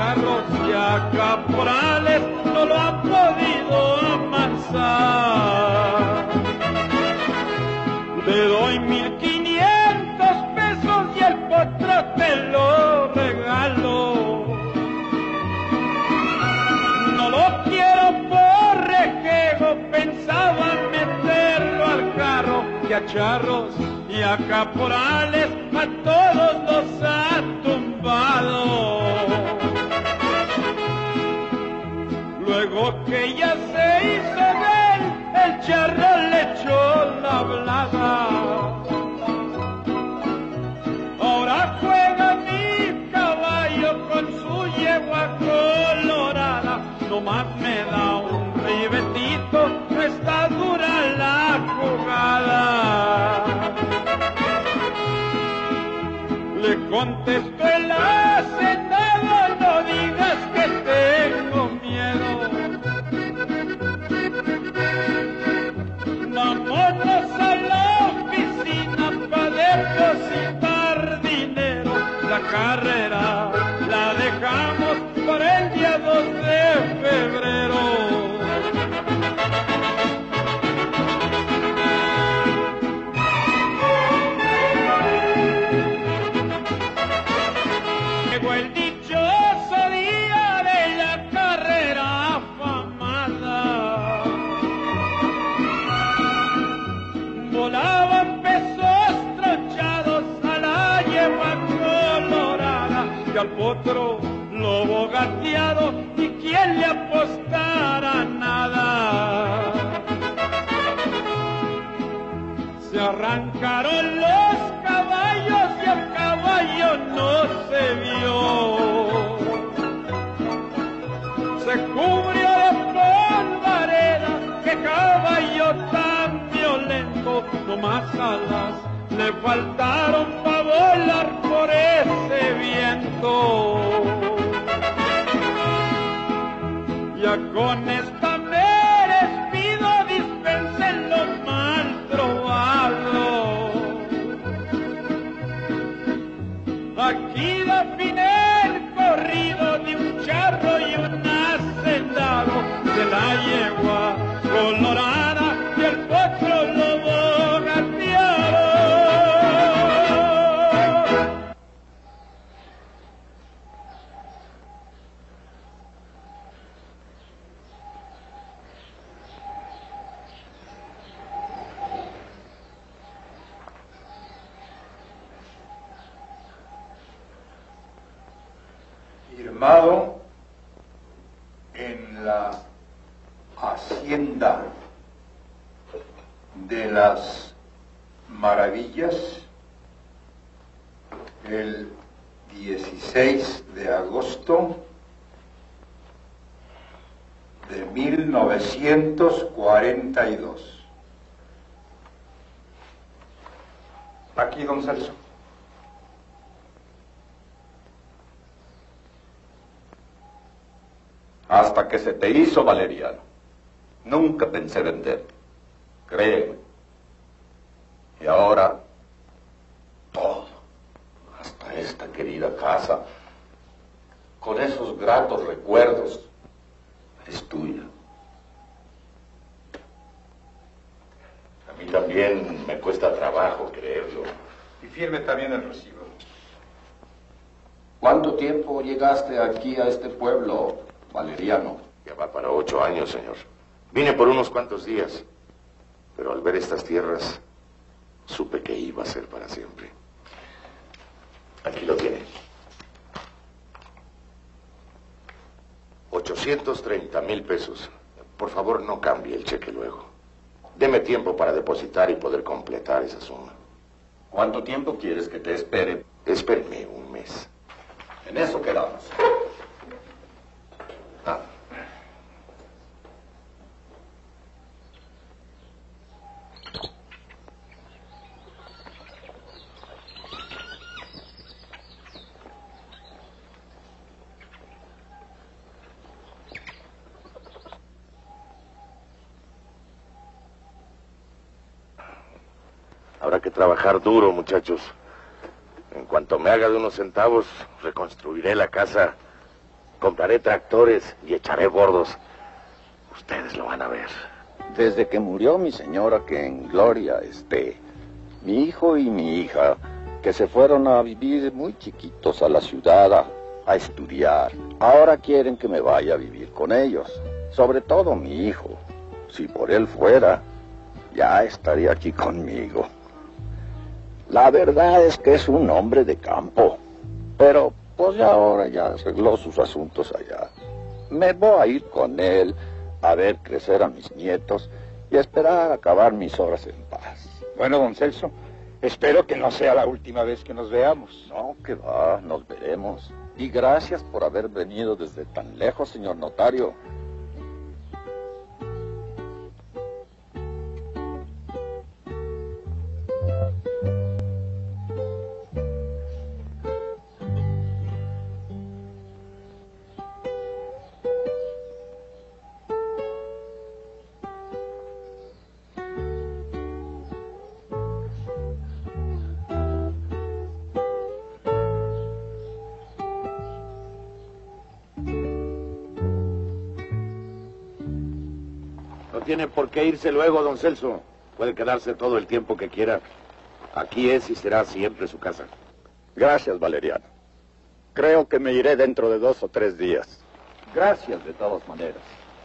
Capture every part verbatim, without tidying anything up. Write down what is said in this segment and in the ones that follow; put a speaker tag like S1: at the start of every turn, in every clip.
S1: charros y a caporales no lo han podido amansar. Te doy mil quinientos pesos y el potro te lo regalo. No lo quiero por rejego, pensaba meterlo al carro, y a charros y a caporales a todos los ha tumbado. Luego que ya se hizo de él, el charro le echó la blada. Ahora juega mi caballo con su yegua colorada. Nomás me da un ribetito, no está dura la jugada. Le contestó el hacendado, no digas que tengo miedo. Vámonos a la oficina para depositar dinero. La carrera la dejamos para el día dos de febrero. Llegó el dichoso día de la carrera afamada. Volaban pesos tronchados a la yegua colorada y al potro lobo gateado, y quien le apostara nada. Se arrancaron los caballos y el caballo no se vio. Se cubrió de polvareda, qué caballo tan violento, nomás alas le faltaron para volar por ese viento. Ya con esta me despido, dispensen lo mal trovado. Aquí da fin el corrido de un charro y un hacendado, de la yegua colorada y el potro lobo gateado.
S2: Firmado en la Hacienda de las Maravillas el dieciséis de agosto de mil novecientos cuarenta y dos. Aquí, don Celso.
S3: Hasta que se te hizo valeriano. Nunca pensé vender. Créeme. Y ahora, todo, hasta esta querida casa, con esos gratos recuerdos, es tuya. A mí también me cuesta trabajo creerlo.
S2: Y firme también el recibo.
S3: ¿Cuánto tiempo llegaste aquí a este pueblo, Valeriano? Ya va para ocho años, señor. Vine por unos cuantos días, pero al ver estas tierras, supe que iba a ser para siempre. Aquí lo tiene. ochocientos treinta mil pesos. Por favor, no cambie el cheque luego. Deme tiempo para depositar y poder completar esa suma. ¿Cuánto tiempo quieres que te espere? Espéreme un mes. En eso quedamos. Ah. Habrá que trabajar duro, muchachos. En cuanto me haga de unos centavos, reconstruiré la casa Compraré tractores y echaré bordos. Ustedes lo van a ver.
S4: Desde que murió mi señora, que en gloria esté, mi hijo y mi hija, que se fueron a vivir muy chiquitos a la ciudad a, a estudiar, ahora quieren que me vaya a vivir con ellos. Sobre todo mi hijo. Si por él fuera, ya estaría aquí conmigo. La verdad es que es un hombre de campo, pero pues ya ahora ya arregló sus asuntos allá. Me voy a ir con él a ver crecer a mis nietos y a esperar acabar mis horas en paz.
S5: Bueno, don Celso, espero que no sea la última vez que nos veamos.
S4: No, que va, nos veremos. Y gracias por haber venido desde tan lejos, señor notario.
S3: No tiene por qué irse luego, don Celso. Puede quedarse todo el tiempo que quiera. Aquí es y será siempre su casa.
S4: Gracias, Valeriano. Creo que me iré dentro de dos o tres días. Gracias de todas maneras.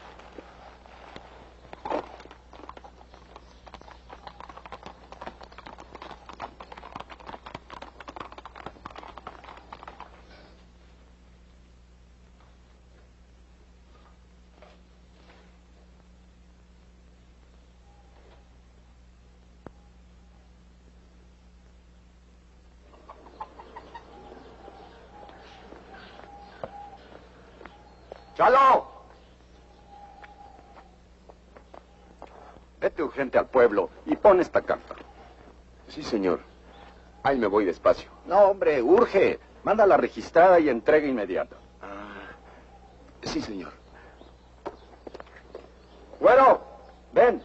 S4: ¡Chalo! Vete urgente al pueblo y pon esta carta.
S6: Sí, señor. Ahí me voy despacio.
S4: No, hombre, urge. Mándala registrada y entrega inmediata.
S6: Ah, sí, señor.
S4: Bueno, ven.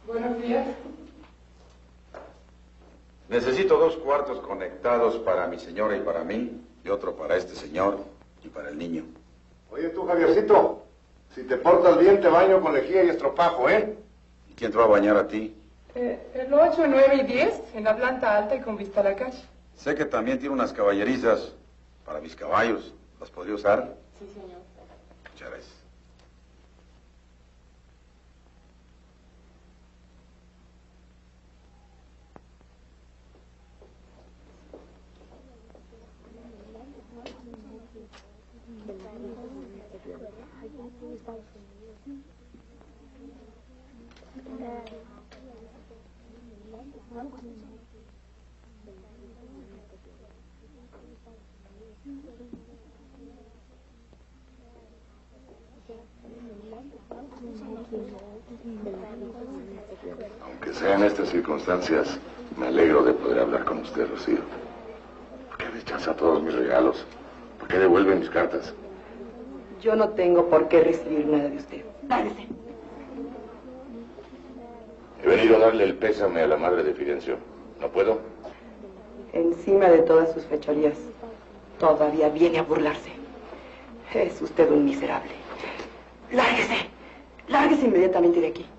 S7: Buenos días.
S2: Necesito dos cuartos conectados para mi señora y para mí, y otro para este señor y para el niño.
S8: Oye tú, Javiercito, si te portas bien te baño con lejía y estropajo, ¿eh?
S2: ¿Y quién te va a bañar a ti?
S7: Eh, el ocho, nueve y diez, en la planta alta y con vista a la calle.
S2: Sé que también tiene unas caballerizas para mis caballos. ¿Las podría usar?
S7: Sí, señor.
S2: Muchas gracias.
S3: Aunque sea en estas circunstancias, me alegro de poder hablar con usted, Rocío. ¿Por qué rechaza todos mis regalos? ¿Por qué devuelve mis cartas?
S9: Yo no tengo por qué recibir nada de usted. Lárguese.
S3: He venido a darle el pésame a la madre de Fidencio. ¿No puedo?
S9: Encima de todas sus fechorías, todavía viene a burlarse. Es usted un miserable. Lárguese. Lárguese inmediatamente de aquí.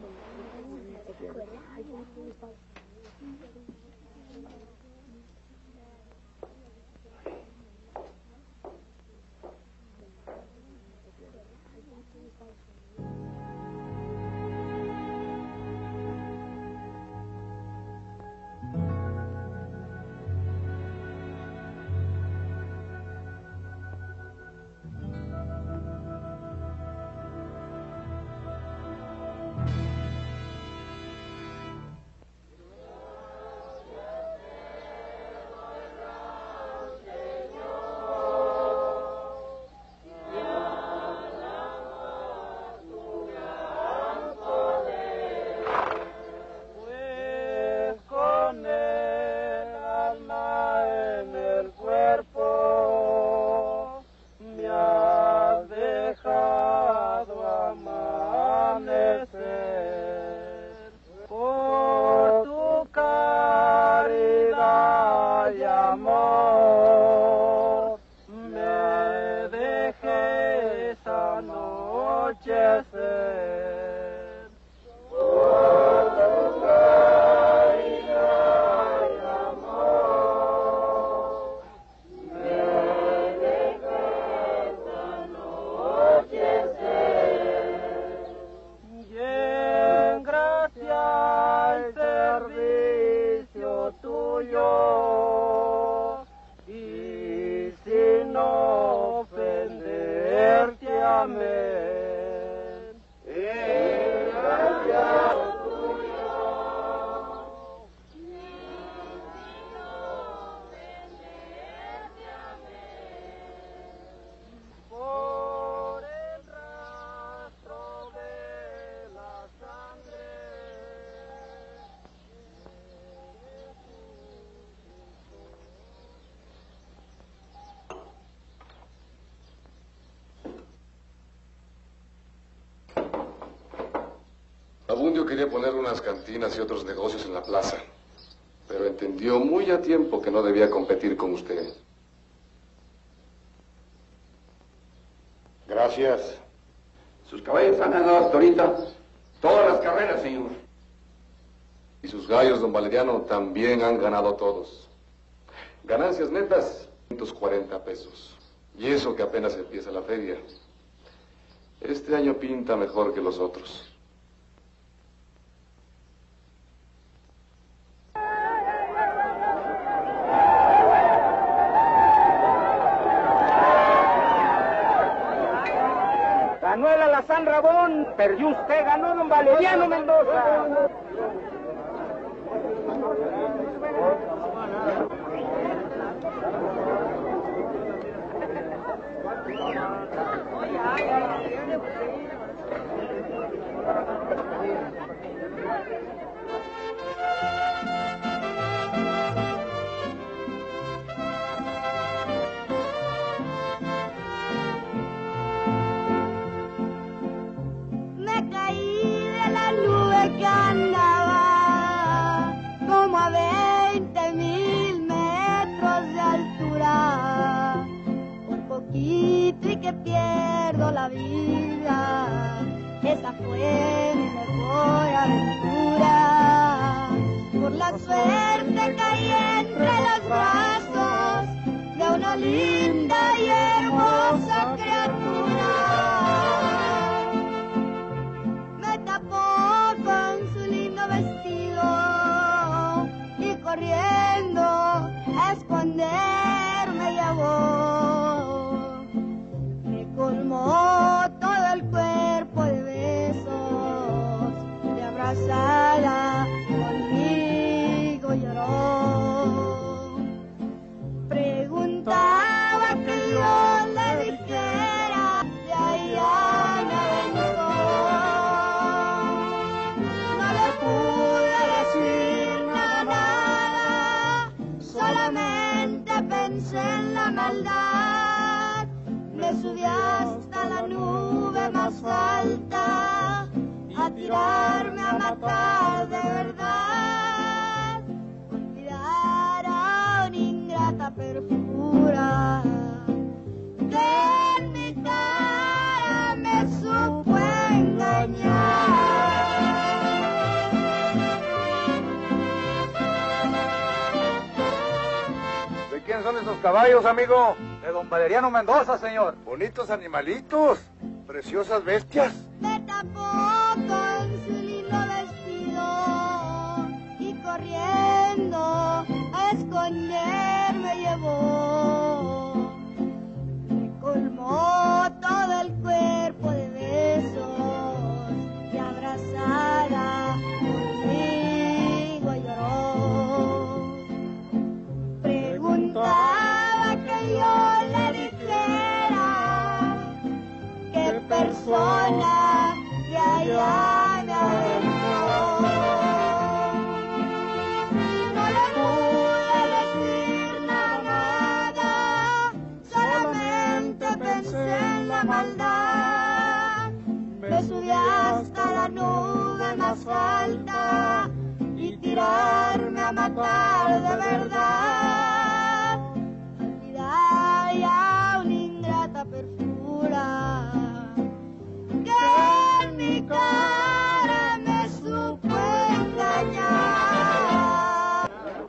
S10: Abundio quería poner unas cantinas y otros negocios en la plaza, pero entendió muy a tiempo que no debía competir con usted.
S2: Gracias.
S6: Sus caballos han ganado hasta ahorita todas las carreras, señor.
S10: Y sus gallos, don Valeriano, también han ganado todos. Ganancias netas, quinientos cuarenta pesos. Y eso que apenas empieza la feria. Este año pinta mejor que los otros.
S5: Manuel Alazán Rabón, perdió usted, ganó don Valeriano Mendoza.
S11: Me caí de la nube que andaba fue mi mejor aventura. Por la suerte caí entre los brazos de una linda y hermosa criatura. Me tapó con su lindo vestido y corriendo a esconderme llevó. Me colmó todo el cuerpo de besos, de abrazada conmigo lloró. Preguntaba que yo le dijera, de allá me aventó. No le pude decir nada, solamente pensé en la maldad. Me subí hasta la nube más alta a tirarme a matar de verdad. Olvidar a una ingrata perfura que en mi cara me supo engañar.
S8: ¿De quién son esos caballos, amigo?
S12: De don Valeriano Mendoza, señor.
S8: Bonitos animalitos, preciosas bestias.
S11: Me tapó con su lindo vestido y corriendo a esconderme llevó. Me colmó todo el cuerpo de besos y abrazada conmigo lloró. Preguntaba que yo le dijera qué persona de allá me aventó. No le pude decir nada, solamente pensé en la maldad. Me subí hasta la nube más alta y tirarme a matar de verdad. Olvidar ya una ingrata perfura que en mi cara me supo engañar.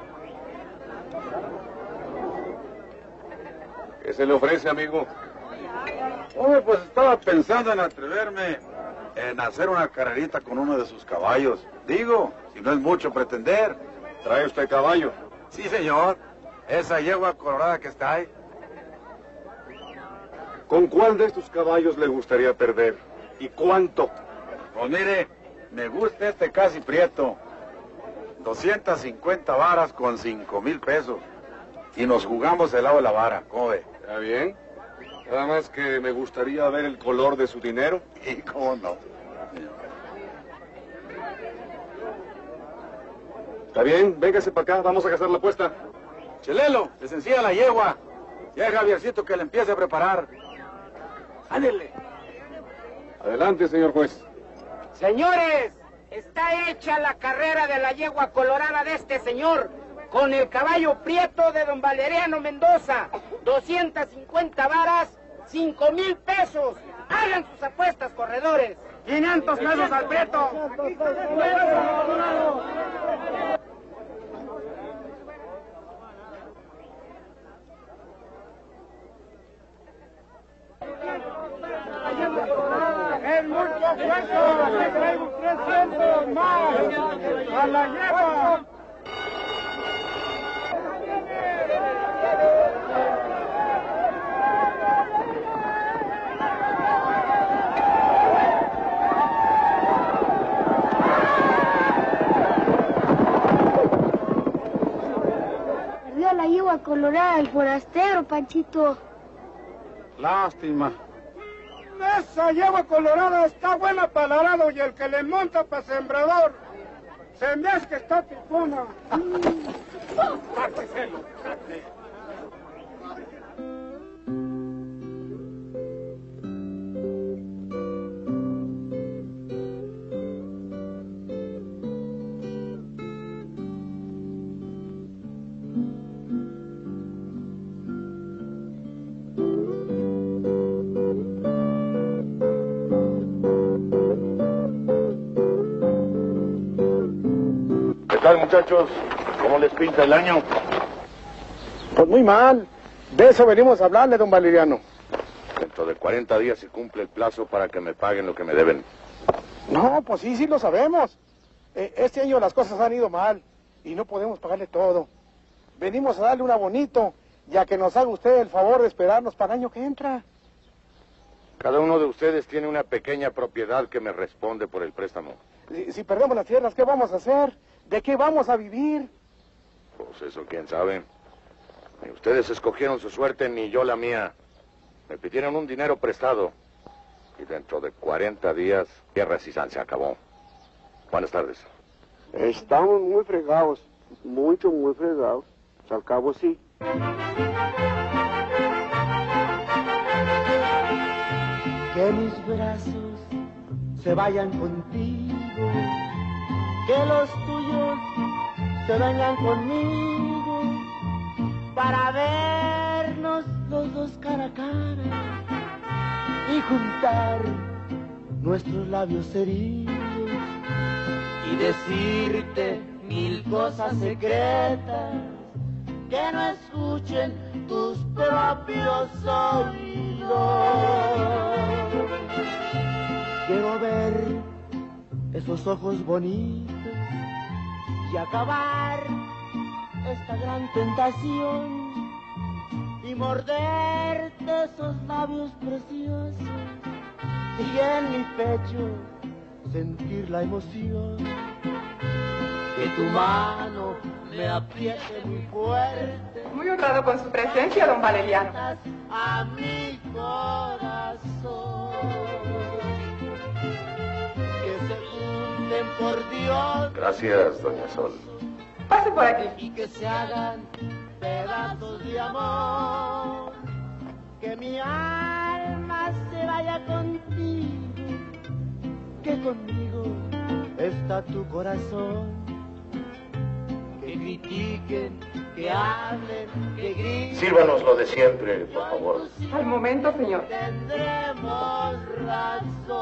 S10: ¿Qué se le ofrece, amigo?
S2: Hombre, pues estaba pensando en atreverme en hacer una carrerita con uno de sus caballos. Digo, si no es mucho pretender.
S10: ¿Trae usted caballo?
S2: Sí, señor. Esa yegua colorada que está ahí.
S10: ¿Con cuál de estos caballos le gustaría perder? ¿Y cuánto?
S2: Pues mire, me gusta este casi prieto. doscientas cincuenta varas con cinco mil pesos. Y nos jugamos el lado de la vara, ¿cómo ve?
S10: ¿Está bien? Nada más que me gustaría ver el color de su dinero.
S2: ¿Y cómo no?
S10: Está bien, véngase para acá, vamos a casar la apuesta.
S2: Chelelo, les encía la yegua. Ya Javiercito que le empiece a preparar. ¡Ándele!
S10: Adelante, señor juez.
S5: Señores, está hecha la carrera de la yegua colorada de este señor con el caballo prieto de don Valeriano Mendoza. doscientas cincuenta varas, cinco mil pesos. Hagan sus apuestas, corredores. quinientos pesos al prieto.
S1: Es mucho esfuerzo, le traigo trescientos más a la yegua.
S11: Perdió la yegua colorada del forastero, Panchito.
S1: Lástima. Esa yegua colorada está buena para el arado y el que le monta para sembrador. Se me hace que está pipona. Cárteselo, cáte.
S3: están, muchachos? ¿Cómo les pinta el año?
S13: Pues muy mal. De eso venimos a hablarle, don Valeriano.
S3: Dentro de cuarenta días se cumple el plazo para que me paguen lo que me deben.
S13: No, pues sí, sí lo sabemos. Eh, este año las cosas han ido mal y no podemos pagarle todo. Venimos a darle un abonito, ya que nos haga usted el favor de esperarnos para el año que entra.
S3: Cada uno de ustedes tiene una pequeña propiedad que me responde por el préstamo.
S13: Si, si perdemos las tierras, ¿qué vamos a hacer? ¿De qué vamos a vivir?
S3: Pues eso, quién sabe. Ni ustedes escogieron su suerte, ni yo la mía. Me pidieron un dinero prestado. Y dentro de cuarenta días, tierra y sal se acabó. Buenas tardes.
S14: Estamos muy fregados. Mucho, muy fregados. Al cabo, sí.
S15: Que mis brazos se vayan contigo, que los tuyos se vengan conmigo, para vernos los dos cara a cara y juntar nuestros labios heridos y decirte mil cosas secretas que no escuchen tus propios oídos. Quiero ver esos ojos bonitos y acabar esta gran tentación y morderte esos labios preciosos y en mi pecho sentir la emoción que tu mano me apriete muy fuerte.
S7: Muy honrado con su presencia, don Valeriano.
S15: A mi corazón. Que se junten por Dios.
S3: Gracias, doña Sol.
S7: Pase por aquí.
S15: Y que se hagan pedazos de amor. Que mi alma se vaya contigo. Que conmigo está tu corazón. Que critiquen, que hablen, que griten.
S3: Sírvanos lo de siempre, por favor.
S7: Al momento, señor.
S15: Tendremos razón.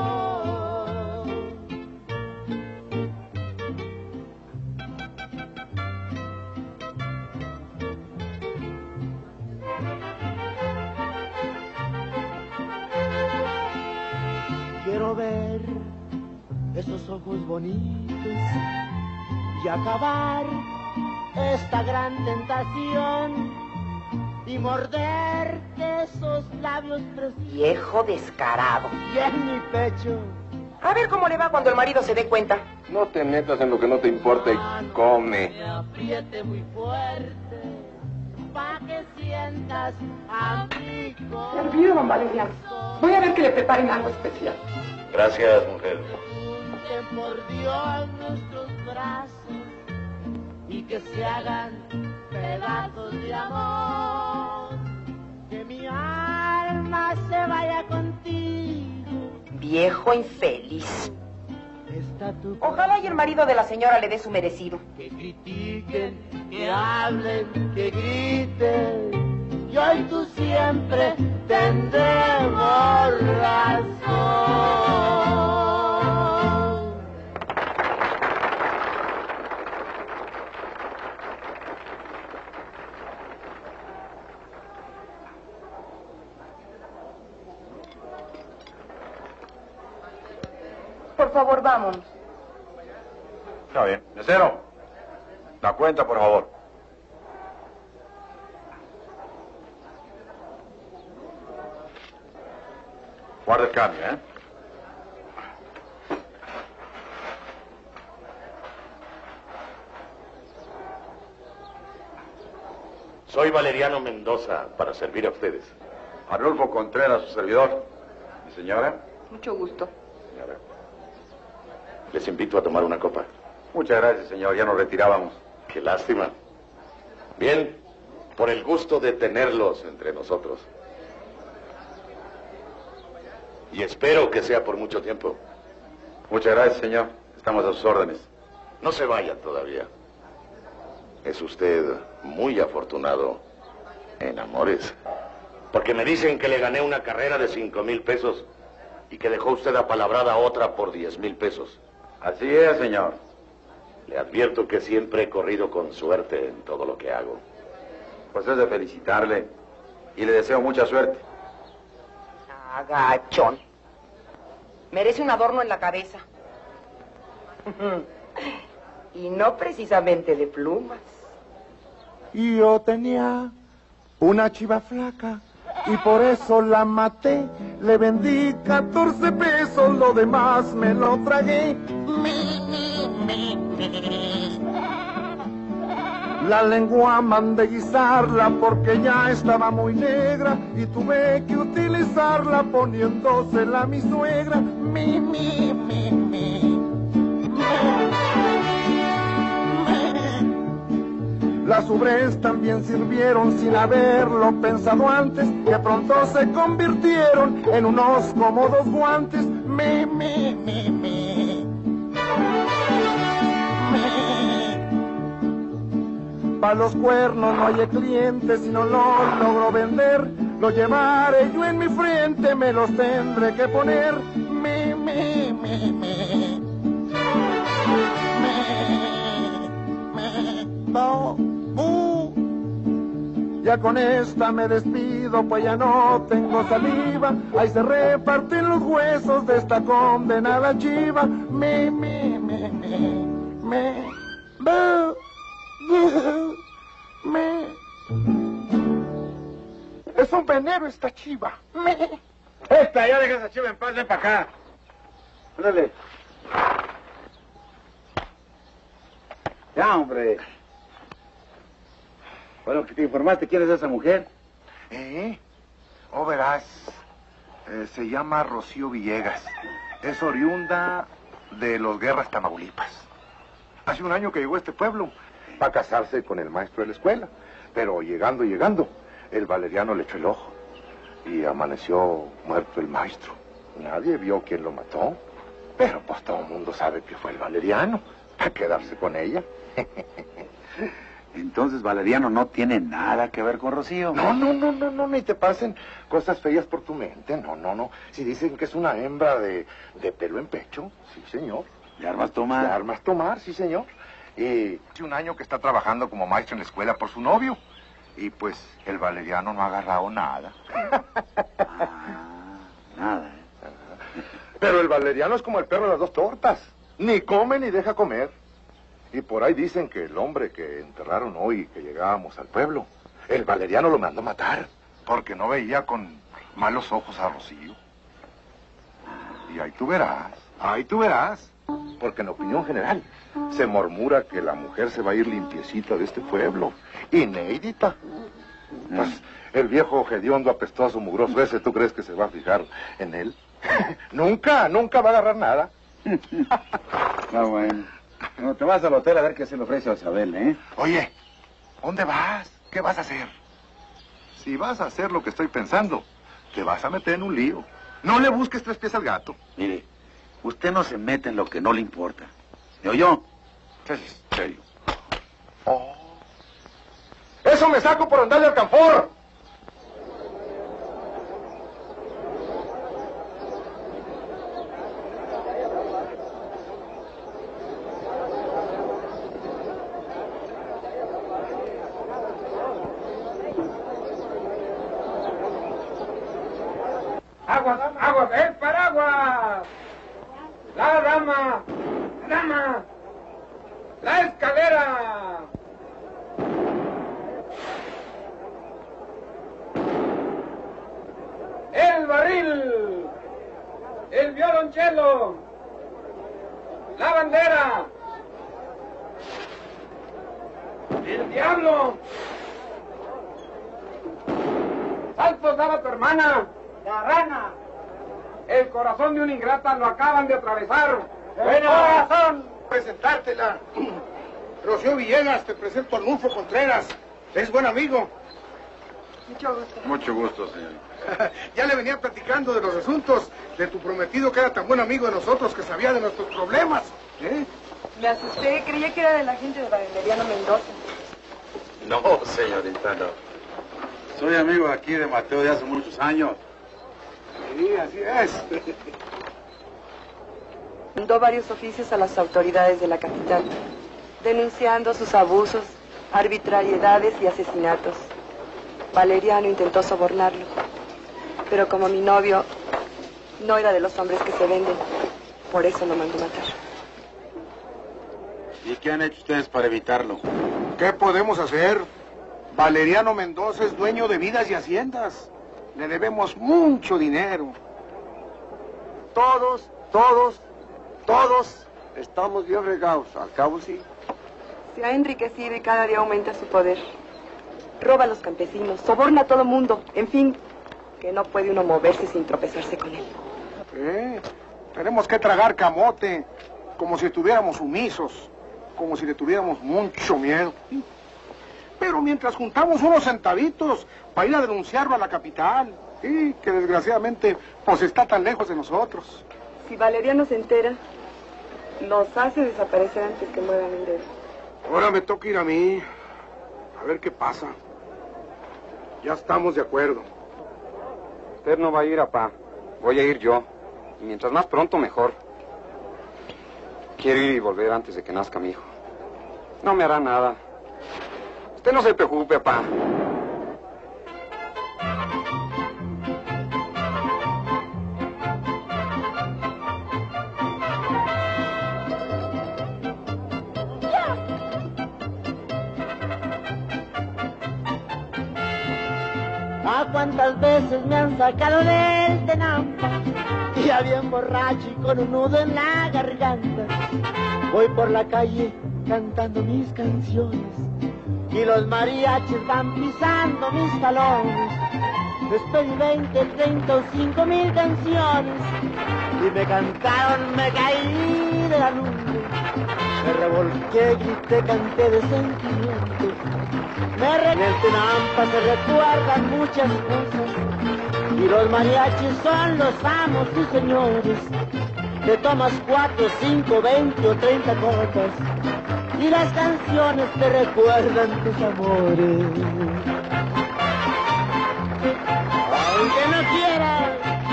S15: Quiero ver esos ojos bonitos y acabar esta gran tentación y morderte esos labios preciosos.
S9: Viejo descarado.
S15: Y en mi pecho.
S9: A ver cómo le va cuando el marido se dé cuenta.
S10: No te metas en lo que no te importa y come.
S15: Me apriete muy fuerte pa' que sientas a mi corazón.
S7: Servido, don Valeriano. Voy a ver que le preparen algo especial.
S3: Gracias, mujer.
S15: Que por Dios nuestros brazos y que se hagan pedazos de amor, que mi alma se vaya contigo.
S9: Viejo infeliz.
S15: Está tu
S9: Ojalá y el marido de la señora le dé su merecido.
S15: Que critiquen, que hablen, que griten, yo y tú siempre tendremos razón.
S9: Por favor, vámonos.
S2: Está bien. Mesero, la cuenta, por favor. Guarda el cambio, ¿eh?
S3: Soy Valeriano Mendoza, para servir a ustedes.
S2: Arnulfo Contreras, su servidor. ¿Mi señora?
S7: Mucho gusto.
S3: Señora, les invito a tomar una copa.
S2: Muchas gracias, señor. Ya nos retirábamos.
S3: Qué lástima. Bien, por el gusto de tenerlos entre nosotros. Y espero que sea por mucho tiempo.
S2: Muchas gracias, señor. Estamos a sus órdenes.
S3: No se vayan todavía. Es usted muy afortunado en amores. Porque me dicen que le gané una carrera de cinco mil pesos y que dejó usted apalabrada otra por diez mil pesos.
S2: Así es, señor.
S3: Le advierto que siempre he corrido con suerte en todo lo que hago.
S2: Pues es de felicitarle y le deseo mucha suerte.
S9: Agachón. Merece un adorno en la cabeza. Y no precisamente de plumas.
S16: Yo tenía una chiva flaca y por eso la maté. Le vendí catorce pesos, lo demás me lo tragué. La lengua mandé guisarla porque ya estaba muy negra y tuve que utilizarla poniéndosela a mi suegra. Mi, mi, mi, mi. Las ubres también sirvieron sin haberlo pensado antes, que pronto se convirtieron en unos cómodos guantes. Me, me, me, me. Pa' los cuernos no hay clientes, si no lo logro vender, lo llevaré yo en mi frente, me los tendré que poner. Me, me, me, me. No, uh. Ya con esta me despido, pues ya no tengo saliva. Ahí se reparten los huesos de esta condenada chiva. Me, me, me, me, me, me, me. Es un veneno esta chiva. Me.
S2: Esta, ya deja esa chiva en paz, ven para acá. Ándale. Ya, hombre. Bueno, que te informaste, ¿quién es esa mujer?
S16: ¿Eh? Oh, verás, eh, se llama Rocío Villegas. Es oriunda de Los Guerras, Tamaulipas. Hace un año que llegó a este pueblo para casarse con el maestro de la escuela. Pero llegando, llegando, el valeriano le echó el ojo. Y amaneció muerto el maestro. Nadie vio quién lo mató. Pero pues todo el mundo sabe que fue el valeriano. A quedarse con ella.
S2: Entonces Valeriano no tiene nada que ver con Rocío.
S16: No, no, no, no, no, ni te pasen cosas feas por tu mente. No, no, no. Si dicen que es una hembra de, de pelo en pecho, sí, señor.
S2: ¿De armas tomar?
S16: De armas tomar, sí, señor. Y hace un año que está trabajando como maestro en la escuela por su novio. Y pues el Valeriano no ha agarrado nada.
S2: Ah, nada, ¿eh?
S16: Pero el Valeriano es como el perro de las dos tortas. Ni come ni deja comer. Y por ahí dicen que el hombre que enterraron hoy que llegábamos al pueblo, el Valeriano lo mandó matar, porque no veía con malos ojos a Rocío. Y ahí tú verás, ahí tú verás. Porque en opinión general se murmura que la mujer se va a ir limpiecita de este pueblo, inédita. Pues el viejo hediondo apestoso mugroso ese, ¿tú crees que se va a fijar en él? Nunca, nunca va a agarrar nada.
S2: Ah, bueno. No, te vas al hotel a ver qué se le ofrece a Isabel, ¿eh?
S16: Oye, ¿dónde vas? ¿Qué vas a hacer? Si vas a hacer lo que estoy pensando, te vas a meter en un lío. No le busques tres pies al gato.
S2: Mire, usted no se mete en lo que no le importa. ¿Me oyó?
S16: ¿Qué es serio? Oh. ¡Eso me saco por andarle al canfor!
S5: ¡Aguas, aguas! ¡El paraguas! ¡La rama! ¡La rama! ¡La escalera! ¡El barril! ¡El violonchelo! ¡La bandera! ¡El diablo! ¡Saltos daba tu hermana! ¡La rana! El corazón de una ingrata lo acaban de atravesar. ¡El corazón!
S13: Presentártela. Rocío Villegas, te presento a Arnulfo Contreras. Es buen amigo.
S9: Mucho gusto.
S2: Mucho gusto, señor.
S13: Ya le venía platicando de los asuntos de tu prometido que era tan buen amigo de nosotros que sabía de nuestros problemas. ¿Eh?
S9: Me asusté, creía que era de la gente de Valeriano Mendoza.
S2: No, señorita, no. Soy amigo aquí de Mateo de hace muchos años.
S13: Sí, así es.
S9: Mandó varios oficios a las autoridades de la capital. denunciando sus abusos, arbitrariedades y asesinatos. Valeriano intentó sobornarlo, pero como mi novio no era de los hombres que se venden, por eso lo mandó matar.
S2: ¿Y qué han hecho ustedes para evitarlo?
S13: ¿Qué podemos hacer? Valeriano Mendoza es dueño de vidas y haciendas. Le debemos mucho dinero.
S14: Todos, todos, todos estamos bien regados. Al cabo sí.
S9: Se ha enriquecido y cada día aumenta su poder. Roba a los campesinos, soborna a todo mundo. En fin, que no puede uno moverse sin tropezarse con él.
S13: Eh, tenemos que tragar camote, como si estuviéramos sumisos, como si le tuviéramos mucho miedo. Pero mientras juntamos unos centavitos para ir a denunciarlo a la capital, y que desgraciadamente pues está tan lejos de nosotros.
S9: Si Valeriano se entera, nos hace desaparecer antes que muevan el dedo.
S13: Ahora me toca ir a mí, a ver qué pasa. Ya estamos de acuerdo.
S6: Usted no va a ir, apá. Voy a ir yo. Y mientras más pronto, mejor. Quiero ir y volver antes de que nazca mi hijo. No me hará nada. Usted no se preocupe, apá.
S15: Ah, cuántas veces me han sacado del Tenampa, ya bien borracho y con un nudo en la garganta. Voy por la calle cantando mis canciones y los mariachis van pisando mis talones. Despedí veinte, treinta o cinco mil canciones y me cantaron, me caí de la nube. Me revolqué, grité, canté de sentimiento. Me re... En el Tenampa se recuerdan muchas cosas y los mariachis son los amos y señores. Te tomas cuatro, cinco, veinte o treinta copas y las canciones te recuerdan tus amores. Aunque no quieras,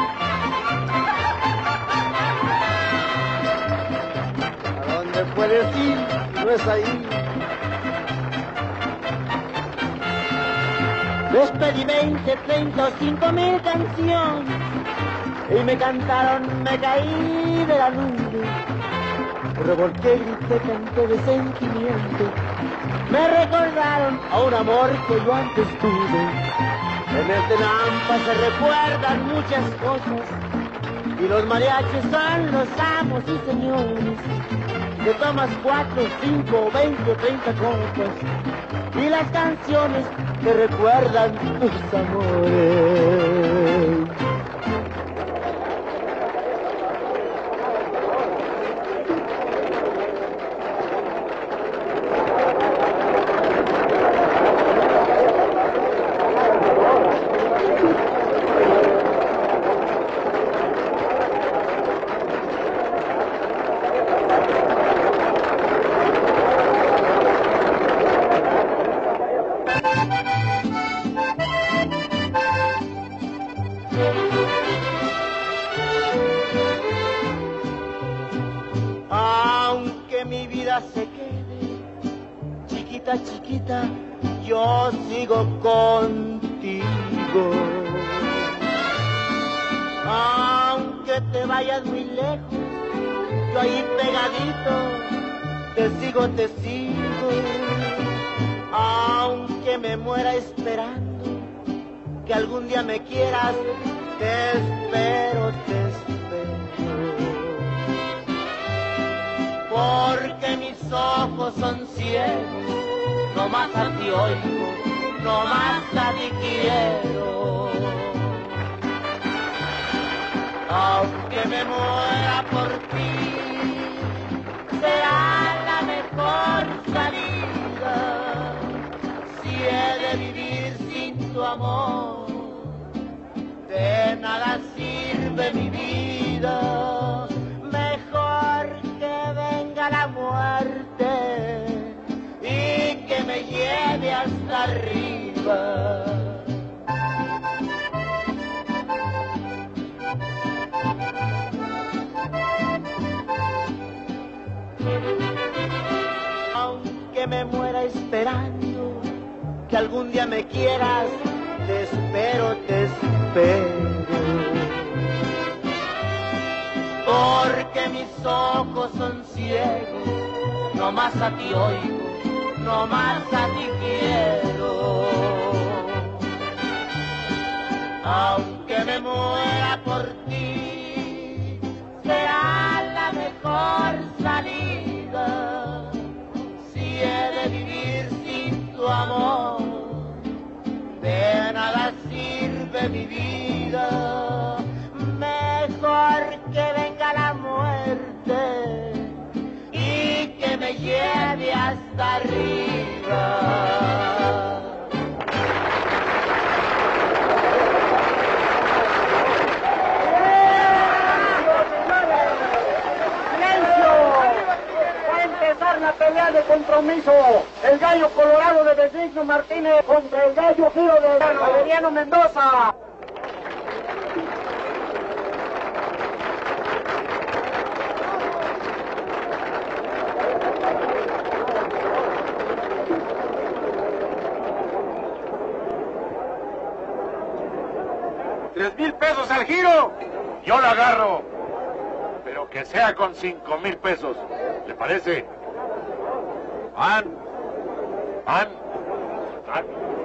S15: ¿a dónde puedes ir? No es ahí. Despedí veinte, treinta o cinco mil canciones y me cantaron, me caí de la nube. Revolqué, grité, canté de sentimiento. Me recordaron a un amor que yo antes tuve. En el Tenampa se recuerdan muchas cosas y los mariachis son los amos y señores. Te tomas cuatro, cinco, veinte o treinta copas y las canciones te recuerdan tus amores. Aunque mi vida se quede chiquita, chiquita, yo sigo contigo. Aunque te vayas muy lejos, yo ahí pegadito, te sigo, te sigo. Aunque me muera esperando que algún día me quieras, te espero, te espero. Porque mis ojos son ciegos, no más a ti oigo, no más a ti quiero. Aunque me muera por ti, será la mejor salida. Si he de vivir sin tu amor, de nada sirve mi vida. Mejor que venga la muerte y que me lleve hasta arriba. Aunque aunque me muera esperando que algún día me quieras, te espero, te espero. Porque mis ojos son ciegos, no más a ti oigo, no más a ti quiero. Aunque me muera por ti, será la mejor salida. Si he de vivir sin tu amor, de nada sirve mi vida. Mejor que venga la muerte y que me lleve hasta arriba.
S13: La pelea de compromiso, el gallo colorado de Benigno Martínez contra el gallo giro de Valeriano Mendoza.
S2: ¡Tres mil pesos al giro! Yo la agarro, pero que sea con cinco mil pesos. ¿Le parece? Van, van, van.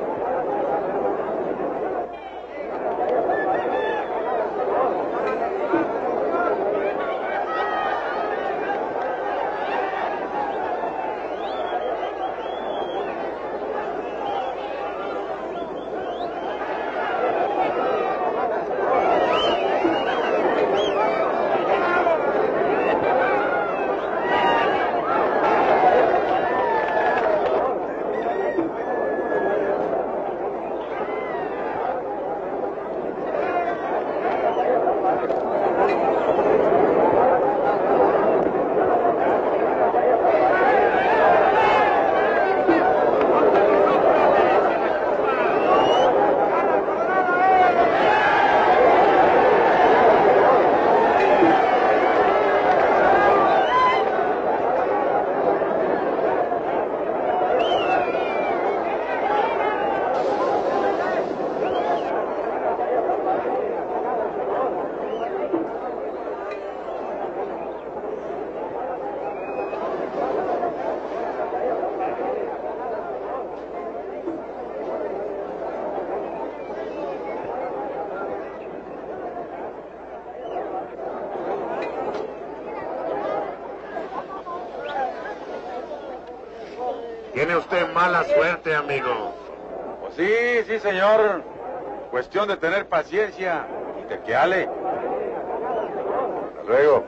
S2: Tiene usted mala suerte, amigo.
S17: Pues sí, sí, señor. Cuestión de tener paciencia y tequeale. Hasta luego.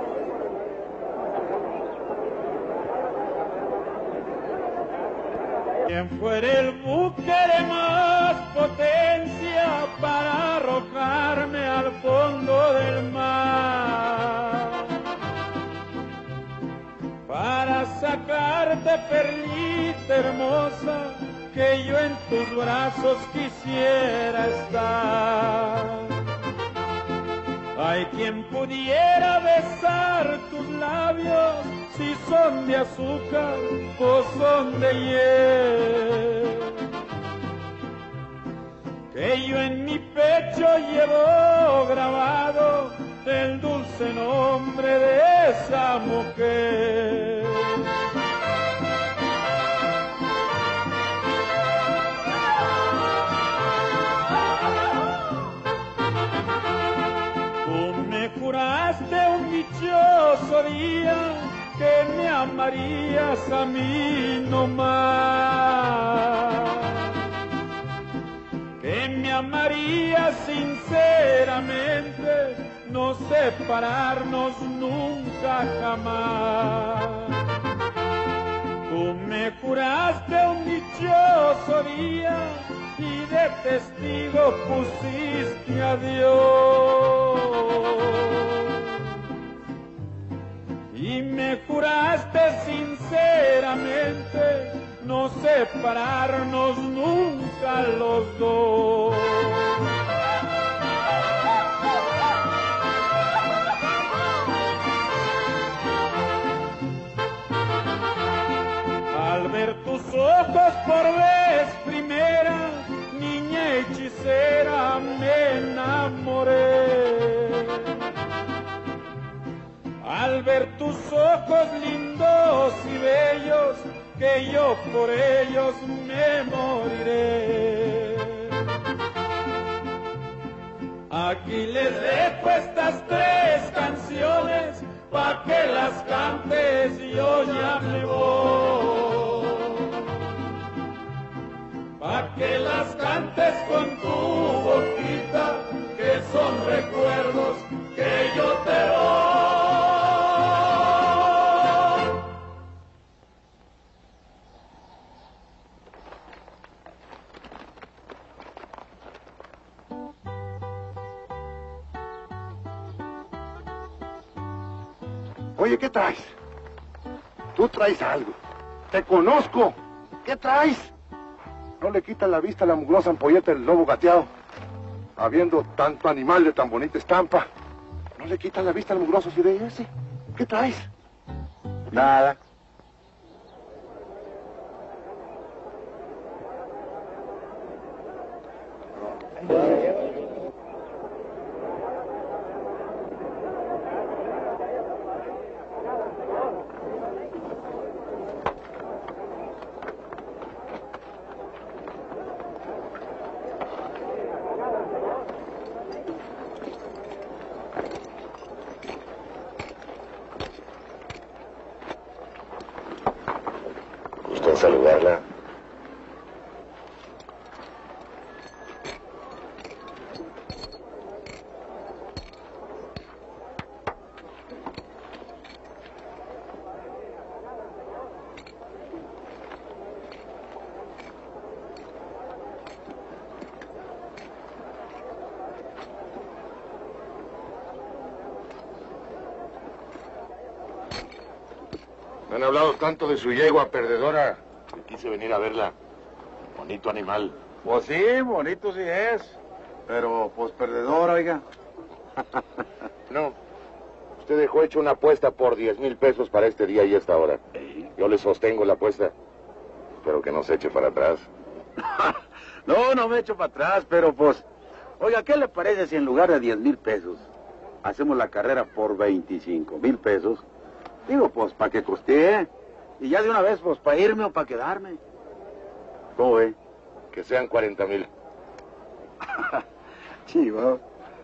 S1: Quien fuera el buque de más potencia para arrojarme al fondo del mar, para sacarte, perlita hermosa, que yo en tus brazos quisiera estar. Hay quien pudiera besar tus labios, si son de azúcar o son de hiel, que yo en mi pecho llevo grabado el dulce nombre de esa mujer. Tú me juraste un dichoso día que me amarías a mí nomás, que me amarías sinceramente, no separarnos nunca jamás. Tú me juraste un dichoso día y de testigo pusiste a Dios. Y me juraste sinceramente no separarnos nunca los dos. Al ver tus ojos por vez primera, niña hechicera, me enamoré. Al ver tus ojos lindos y bellos, que yo por ellos me moriré. Aquí les dejo estas tres canciones, pa' que las cantes, yo ya me voy. Pa' que las cantes con tu boquita, que son recuerdos que yo te doy.
S8: Oye, ¿qué traes? Tú traes algo. Te conozco. ¿Qué traes? No le quita la vista a la mugrosa ampolleta del lobo gateado. Habiendo tanto animal de tan bonita estampa, no le quita la vista al mugroso fideo ese. ¿Qué traes?
S17: Nada.
S3: Gusto en saludarla.
S2: Me han hablado tanto de su yegua perdedora que quise venir a verla. Bonito animal.
S17: Pues sí, bonito sí es. Pero, pues, perdedor, oiga.
S2: No. Usted dejó hecho una apuesta por diez mil pesos para este día y esta hora. Yo le sostengo la apuesta. Espero que no se eche para atrás.
S17: No, no me echo para atrás, pero pues... Oiga, ¿qué le parece si en lugar de diez mil pesos hacemos la carrera por veinticinco mil pesos? Digo, pues, para que costee. Y ya de una vez, pues, para irme o para quedarme. ¿Cómo ve?
S2: Que sean cuarenta mil.
S17: Chivo.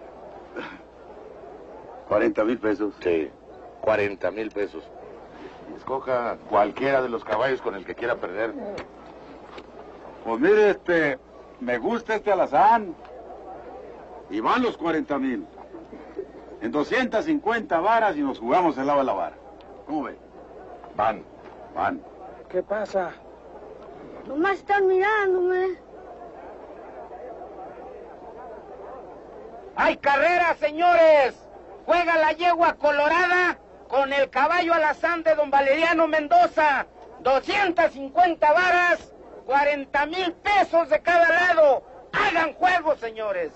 S17: ¿Cuarenta mil pesos?
S2: Sí, cuarenta mil pesos. Escoja cualquiera de los caballos con el que quiera perder.
S17: Pues mire, este... Me gusta este alazán. Y van los cuarenta mil. En doscientas cincuenta varas y nos jugamos el lado de la vara. ¿Cómo ve?
S2: Van.
S17: Van.
S13: ¿Qué pasa?
S11: Nomás están mirándome.
S5: ¡Hay carrera, señores! Juega la yegua colorada con el caballo alazán de don Valeriano Mendoza. doscientas cincuenta varas, cuarenta mil pesos de cada lado. ¡Hagan juego, señores!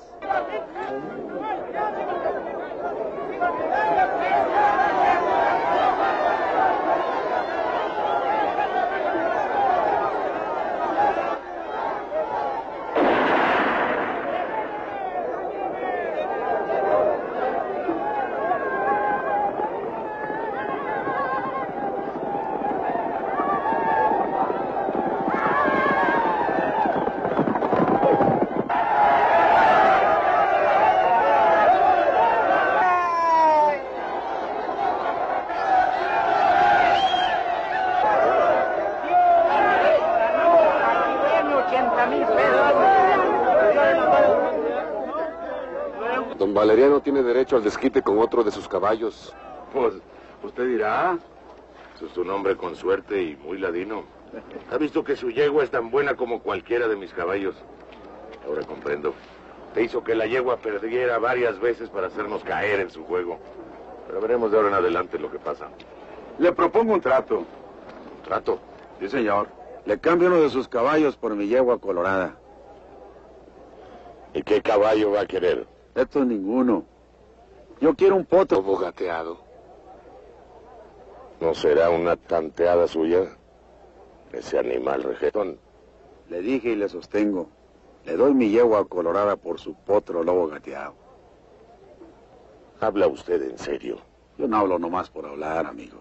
S10: Don Valeriano tiene derecho al desquite con otro de sus caballos.
S2: Pues, usted dirá. Es un hombre con suerte y muy ladino. Ha visto que su yegua es tan buena como cualquiera de mis caballos. Ahora comprendo. Te hizo que la yegua perdiera varias veces para hacernos caer en su juego. Pero veremos de ahora en adelante lo que pasa.
S17: Le propongo un trato.
S2: ¿Un trato?
S17: Sí, señor. Le cambio uno de sus caballos por mi yegua colorada.
S2: ¿Y qué caballo va a querer?
S17: Esto es ninguno. Yo quiero un potro.
S2: ¿Lobo gateado? ¿No será una tanteada suya?
S3: Ese animal rejetón.
S17: Le dije y le sostengo. Le doy mi yegua colorada por su potro lobo gateado.
S3: ¿Habla usted en serio?
S17: Yo no hablo nomás por hablar, amigo.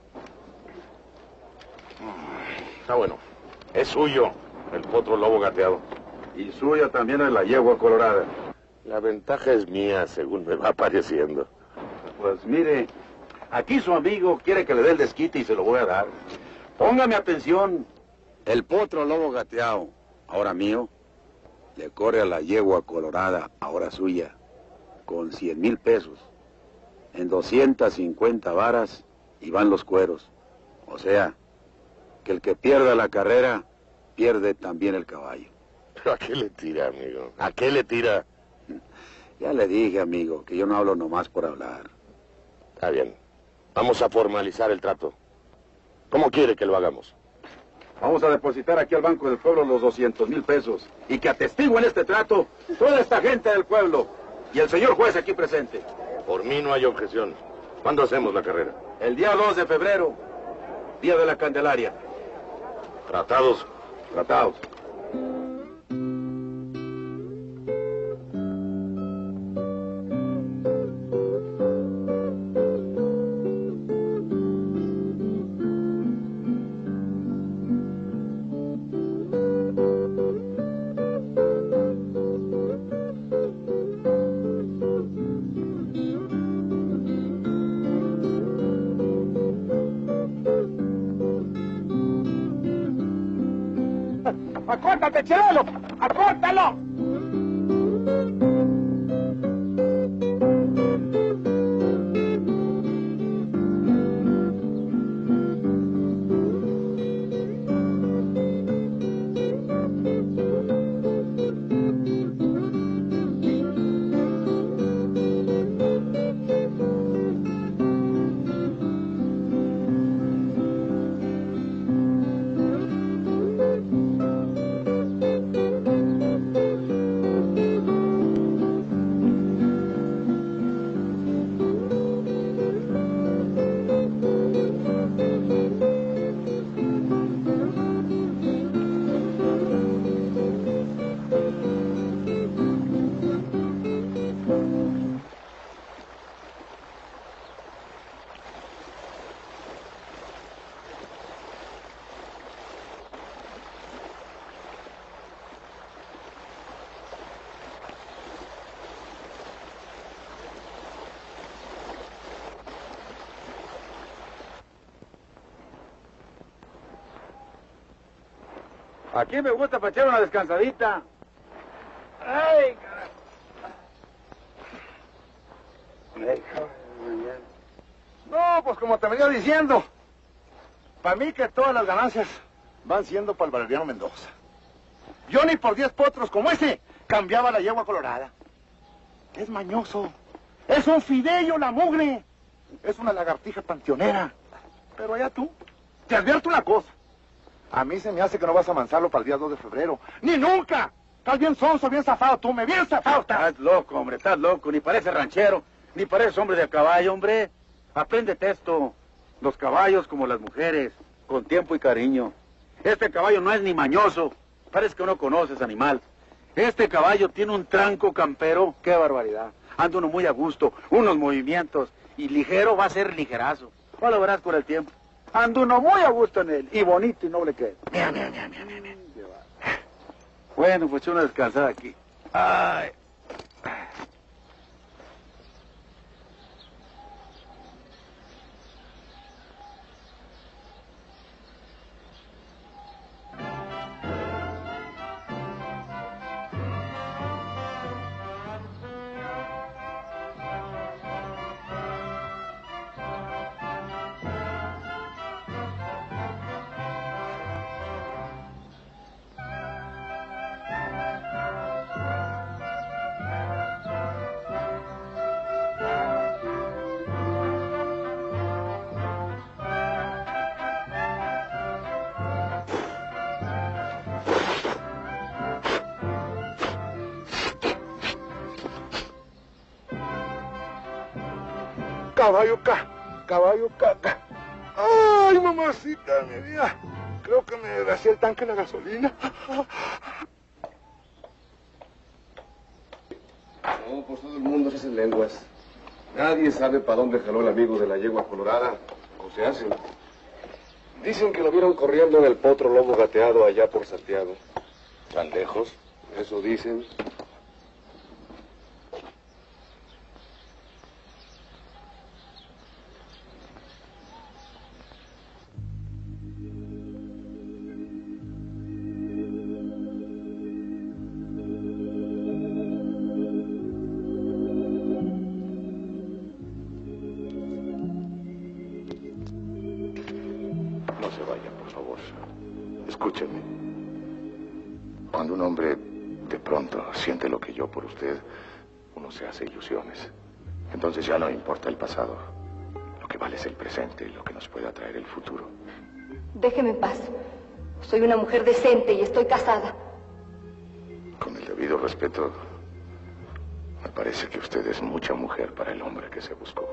S3: Está bueno. Es suyo, el potro lobo gateado.
S17: Y suya también es la yegua colorada.
S3: La ventaja es mía, según me va pareciendo.
S17: Pues mire, aquí su amigo quiere que le dé el desquite y se lo voy a dar. Póngame atención. El potro lobo gateado, ahora mío, le corre a la yegua colorada, ahora suya, con cien mil pesos. En doscientas cincuenta varas y van los cueros. O sea, que el que pierda la carrera, pierde también el caballo.
S3: ¿Pero a qué le tira, amigo? ¿A qué le tira?
S17: Ya le dije, amigo, que yo no hablo nomás por hablar.
S3: Está bien. Vamos a formalizar el trato. ¿Cómo quiere que lo hagamos?
S17: Vamos a depositar aquí al Banco del Pueblo los doscientos mil pesos. Y que atestiguen este trato toda esta gente del pueblo. Y el señor juez aquí presente.
S3: Por mí no hay objeción. ¿Cuándo hacemos la carrera?
S17: El día dos de febrero. Día de la Candelaria.
S3: ¿Tratados?
S17: Tratados.
S5: ¡Acórtate, Chirolo! ¡Acórtalo! Aquí me gusta para echar una descansadita. ¡Ay, carajo!
S8: No, pues como te venía diciendo, para mí que todas las ganancias van siendo para el Valeriano Mendoza. Yo ni por diez potros como ese cambiaba la yegua colorada. Es mañoso, es un fideyo la mugre, es una lagartija panteonera. Pero allá tú, te advierto una cosa. A mí se me hace que no vas a amansarlo para el día dos de febrero. ¡Ni nunca! Estás bien sonso, bien zafado tú, me bien zafado estás.
S17: Estás loco, hombre, estás loco. Ni pareces ranchero, ni pareces hombre de caballo, hombre. Apréndete esto. Los caballos como las mujeres, con tiempo y cariño. Este caballo no es ni mañoso. Parece que no conoces, animal. Este caballo tiene un tranco campero. ¡Qué barbaridad! Anda uno muy a gusto, unos movimientos. Y ligero va a ser ligerazo. Ya lo verás con el tiempo. Ando uno muy a gusto en él, y bonito y noble que es. Mira, mira, mira, mira, mira. Bueno, pues una descansada aquí. Ay.
S8: Caballo ca, caballo ca, ca. Ay, mamacita mi vida. creo que me vacié el tanque de la gasolina.
S10: No, pues todo el mundo se hace lenguas. Nadie sabe para dónde jaló el amigo de la yegua colorada. O se hacen. Dicen que lo vieron corriendo en el potro lobo gateado allá por Santiago.
S3: ¿Tan lejos?
S10: Eso dicen.
S3: No se vaya, por favor. Escúcheme. Cuando un hombre de pronto siente lo que yo por usted, uno se hace ilusiones. Entonces ya no importa el pasado. Lo que vale es el presente y lo que nos puede atraer el futuro.
S9: Déjeme en paz. Soy una mujer decente y estoy casada.
S3: Con el debido respeto, me parece que usted es mucha mujer para el hombre que se buscó.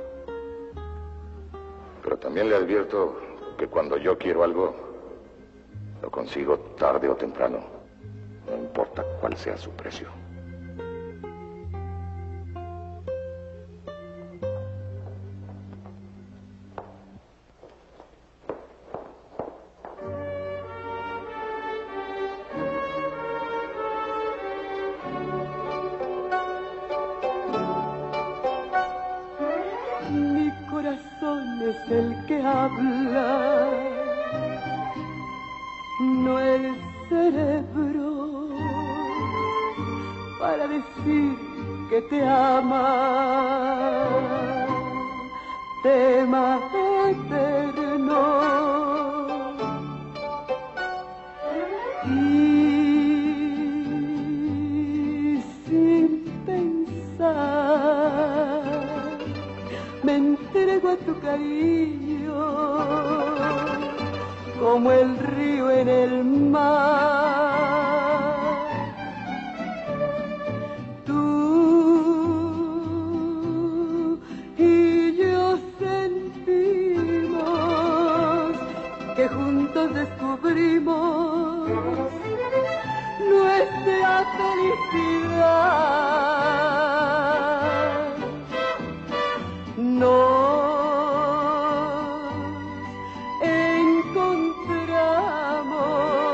S3: Pero también le advierto que cuando yo quiero algo, lo consigo tarde o temprano. No importa cuál sea su precio.
S11: Mi corazón es el que habla, no el cerebro, para decir que te ama, tema eterno. Y sin pensar me entrego a tu cariño, como el río en el mar. Tú y yo sentimos que juntos descubrimos nuestra felicidad. Nos encontramos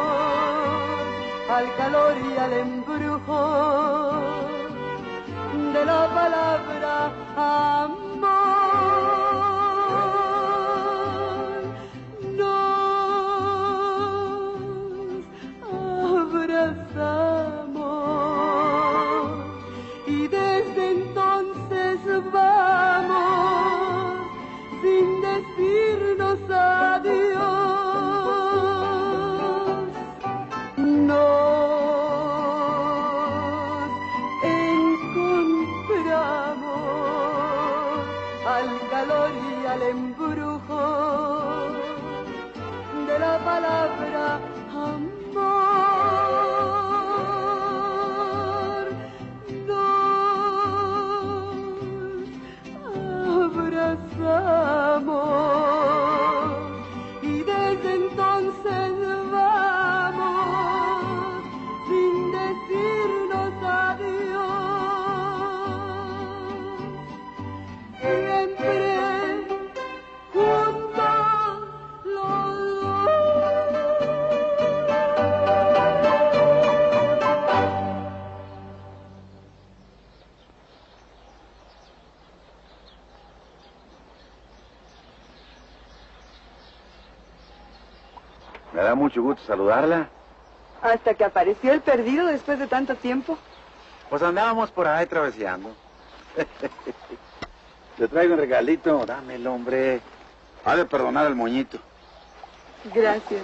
S11: al calor y al embrujo de la palabra amor. Nos abrazamos y desde entonces vamos sin decirnos adiós. Nos encontramos al calor y al embrujo de la palabra amor. Abrazamos y desde entonces vamos sin decirnos adiós, siempre juntos los
S17: Me da mucho gusto saludarla.
S9: Hasta que apareció el perdido después de tanto tiempo.
S17: Pues andábamos por ahí traveseando. Le traigo un regalito, dámelo, hombre. Ha de perdonar el moñito.
S9: Gracias.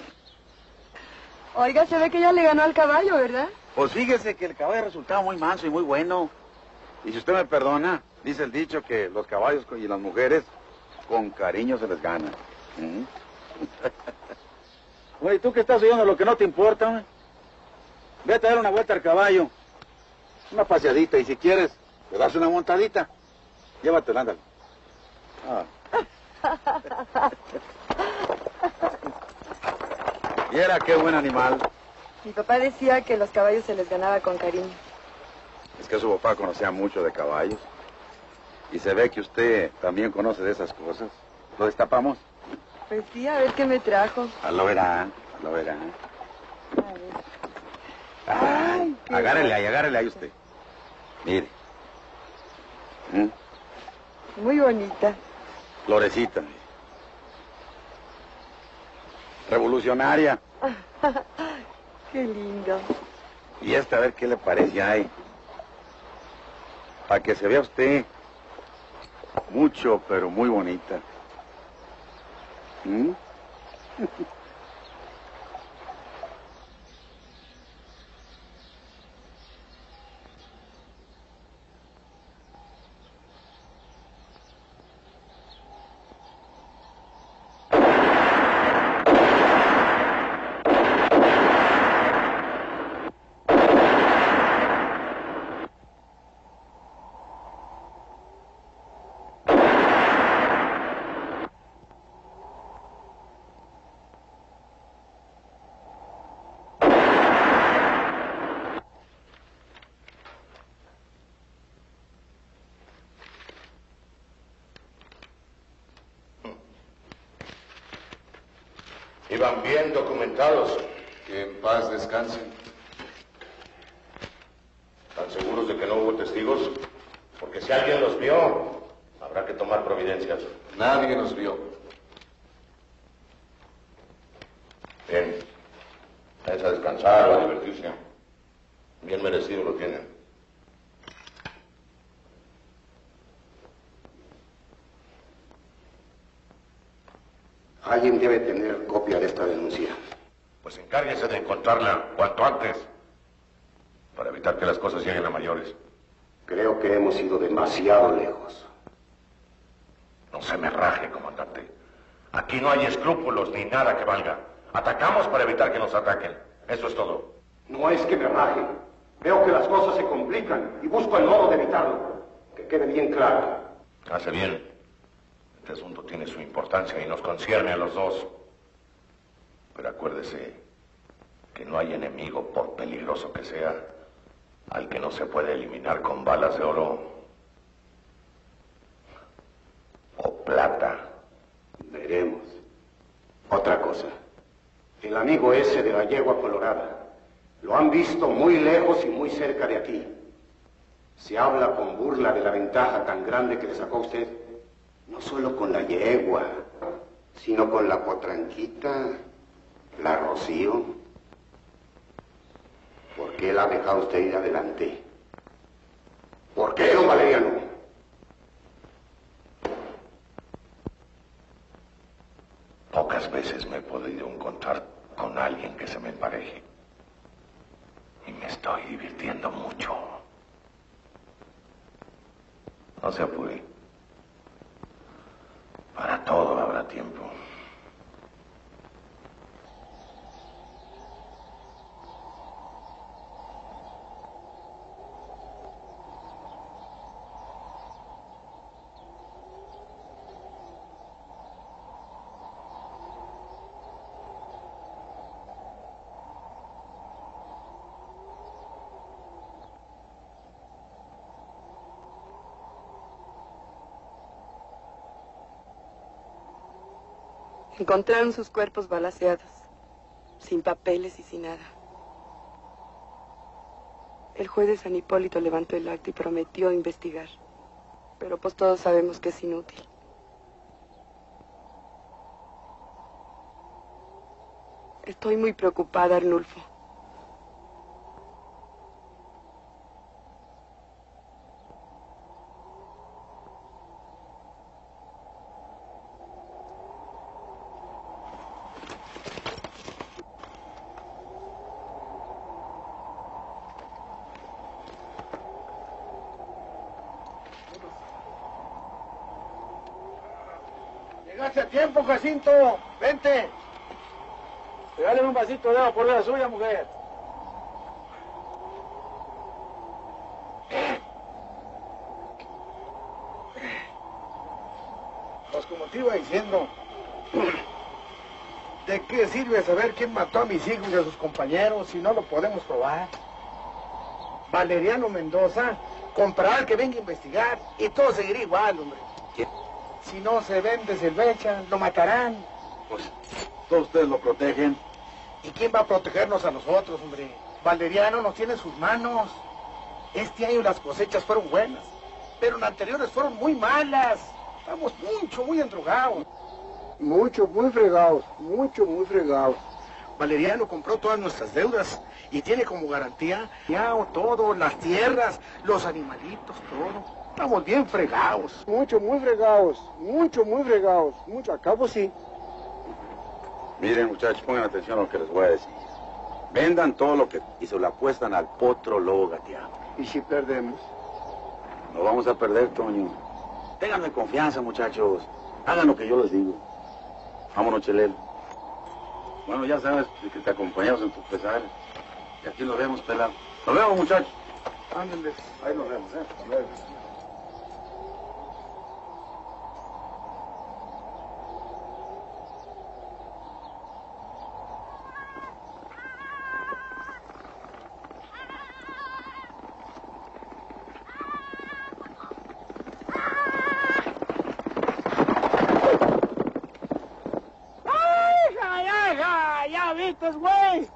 S9: Oiga, se ve que ya le ganó al caballo, ¿verdad?
S17: Pues fíjese que el caballo resultaba muy manso y muy bueno. Y si usted me perdona, dice el dicho que los caballos y las mujeres con cariño se les gana. ¿Mm? Bueno, ¿y tú qué estás oyendo lo que no te importa, hombre? Vete a dar una vuelta al caballo. Una paseadita, y si quieres, le das una montadita. Llévatela, ándale. Ah. Y era qué buen animal.
S9: Mi papá decía que los caballos se les ganaba con cariño.
S17: Es que su papá conocía mucho de caballos. Y se ve que usted también conoce de esas cosas. ¿Lo destapamos?
S9: Pues sí, a ver qué me trajo.
S17: Ah, lo verá, lo verá.
S9: A ver.
S17: Ay,
S9: qué
S17: agárrele ahí, agárrele ahí usted. Mire. ¿Mm?
S9: Muy bonita.
S17: Florecita. Mire. Revolucionaria.
S9: Qué lindo.
S17: Y esta, a ver qué le parece ahí. Para que se vea usted mucho, pero muy bonita. ¿Mm?
S3: Iban bien documentados.
S10: Que en paz descansen.
S3: ¿Están seguros de que no hubo testigos? Porque si alguien los vio, habrá que tomar providencias.
S10: Nadie nos vio.
S3: Bien. Es a descansar o a divertirse. Bien merecido lo tienen.
S18: Alguien debe tener copia de esta denuncia.
S3: Pues encárguese de encontrarla cuanto antes, para evitar que las cosas lleguen a mayores.
S18: Creo que hemos ido demasiado lejos.
S3: No se me raje, comandante. Aquí no hay escrúpulos ni nada que valga. Atacamos para evitar que nos ataquen. Eso es todo.
S18: No es que me raje. Veo que las cosas se complican y busco el modo de evitarlo. Que quede bien claro.
S3: Hace bien. Este asunto tiene su importancia y nos concierne a los dos. Pero acuérdese que no hay enemigo, por peligroso que sea, al que no se puede eliminar con balas de oro o plata.
S18: Veremos. Otra cosa. El amigo ese de la yegua colorada. Lo han visto muy lejos y muy cerca de aquí. Se habla con burla de la ventaja tan grande que le sacó usted. No solo con la yegua, sino con la potranquita, la Rocío. ¿Por qué la ha dejado usted ir adelante? ¿Por qué, don Valeriano?
S3: Pocas veces me he podido encontrar con alguien que se me empareje. Y me estoy divirtiendo mucho. No se apure. Para todo habrá tiempo.
S9: Encontraron sus cuerpos balaceados, sin papeles y sin nada. El juez de San Hipólito levantó el acta y prometió investigar. Pero pues todos sabemos que es inútil. Estoy muy preocupada, Arnulfo.
S13: Llegaste a tiempo, Jacinto. Vente. Regáleme un vasito de agua por la suya, mujer. Pues como te iba diciendo, ¿De qué sirve saber quién mató a mis hijos y a sus compañeros si no lo podemos probar? Valeriano Mendoza comprará al que venga a investigar y todo seguirá igual, hombre.
S17: ¿Qué?
S13: Si no se vende, se lo echan, lo matarán.
S17: Pues todos ustedes lo protegen.
S13: ¿Y quién va a protegernos a nosotros, hombre? Valeriano nos tiene en sus manos. Este año las cosechas fueron buenas, pero las anteriores fueron muy malas. Estamos mucho, muy endrogados.
S14: Mucho, muy fregados, mucho, muy fregados.
S13: Valeriano compró todas nuestras deudas y tiene como garantía ya todo, las tierras, los animalitos, todo. Estamos bien fregados.
S14: Mucho, muy fregados, mucho, muy fregados. Mucho, a cabo sí.
S17: Miren, muchachos, pongan atención a lo que les voy a decir. Vendan todo lo que y se lo apuestan al potro lobo gateado.
S14: ¿Y si perdemos?
S17: No vamos a perder, Toño. Ténganme confianza, muchachos. Hagan lo que yo les digo. Vámonos, Chelel. Bueno, ya sabes que te acompañamos en tu pesar. Y aquí nos vemos, pelado. Nos vemos, muchachos.
S13: Ándenles.
S17: Ahí nos vemos, ¿eh? Nos vemos.
S13: Güey.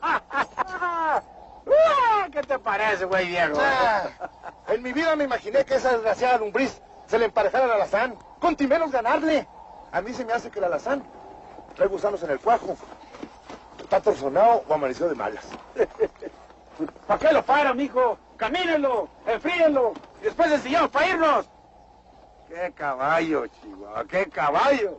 S13: ¿Qué te parece, güey, Diego? Ah, en mi vida me imaginé que esa desgraciada lombriz se le emparejara al alazán. Con menos ganarle. A mí se me hace que el alazán trae gusanos en el cuajo. Está torzonado o amaneció de malas. ¿Para qué lo para, mijo? Camínenlo, enfríenlo y después enseñamos para irnos. ¡Qué caballo, Chihuahua! ¡Qué caballo!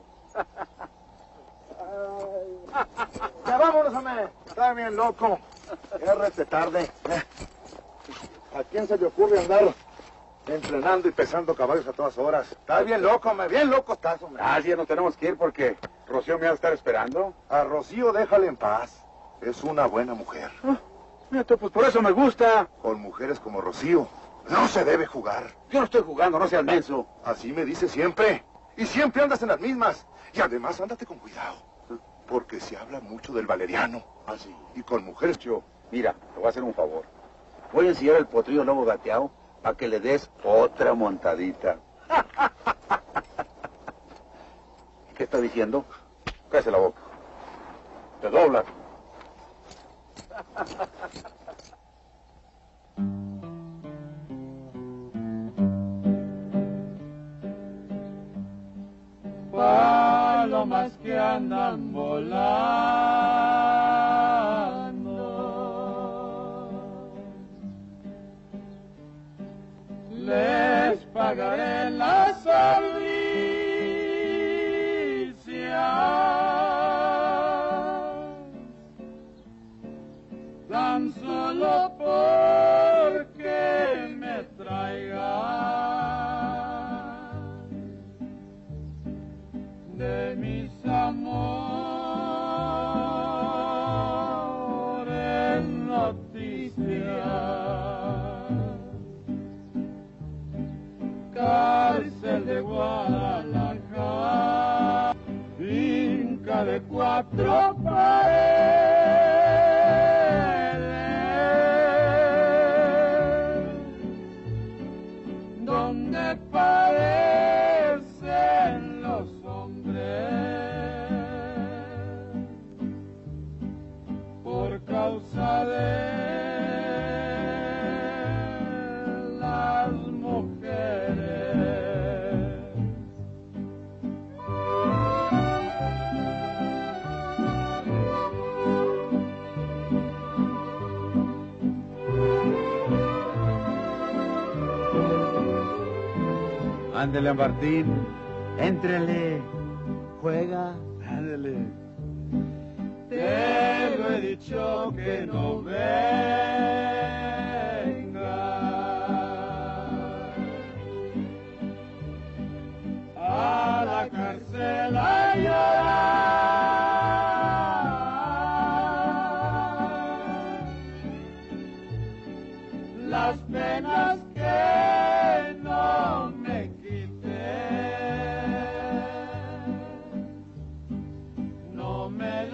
S13: Ya vámonos, hombre. Está bien loco. Ya rete tarde. ¿A quién se le ocurre andar entrenando y pesando caballos a todas horas? Estás bien loco, hombre. Bien loco estás, hombre.
S17: Ah, sí, nos tenemos que ir porque Rocío me va a estar esperando.
S16: A Rocío déjale en paz. Es una buena mujer.
S17: Ah, fíjate, pues por eso me gusta.
S16: Con mujeres como Rocío no se debe jugar.
S17: Yo no estoy jugando, no seas menso.
S16: Así me dice siempre. Y siempre andas en las mismas. Y además, ándate con cuidado. Porque se habla mucho del Valeriano.
S17: Ah, sí.
S16: Y con mujeres yo.
S17: Mira, te voy a hacer un favor. Voy a enseñar el potrillo lobo gateado para que le des otra montadita. ¿Qué está diciendo? Cállese la boca. Te dobla.
S1: Palomas que andan volando, les pagaré las albricias, tan solo porque me traigan de mis amores noticias. Cárcel de Guadalajara, finca de cuatro paredes, donde parecen los por causa de las mujeres.
S19: Ándele, Martín, éntrele.
S15: Juega.
S19: Ándele.
S1: Te lo he dicho que no vengas a la cárcel a llorar las penas que no me quité. No me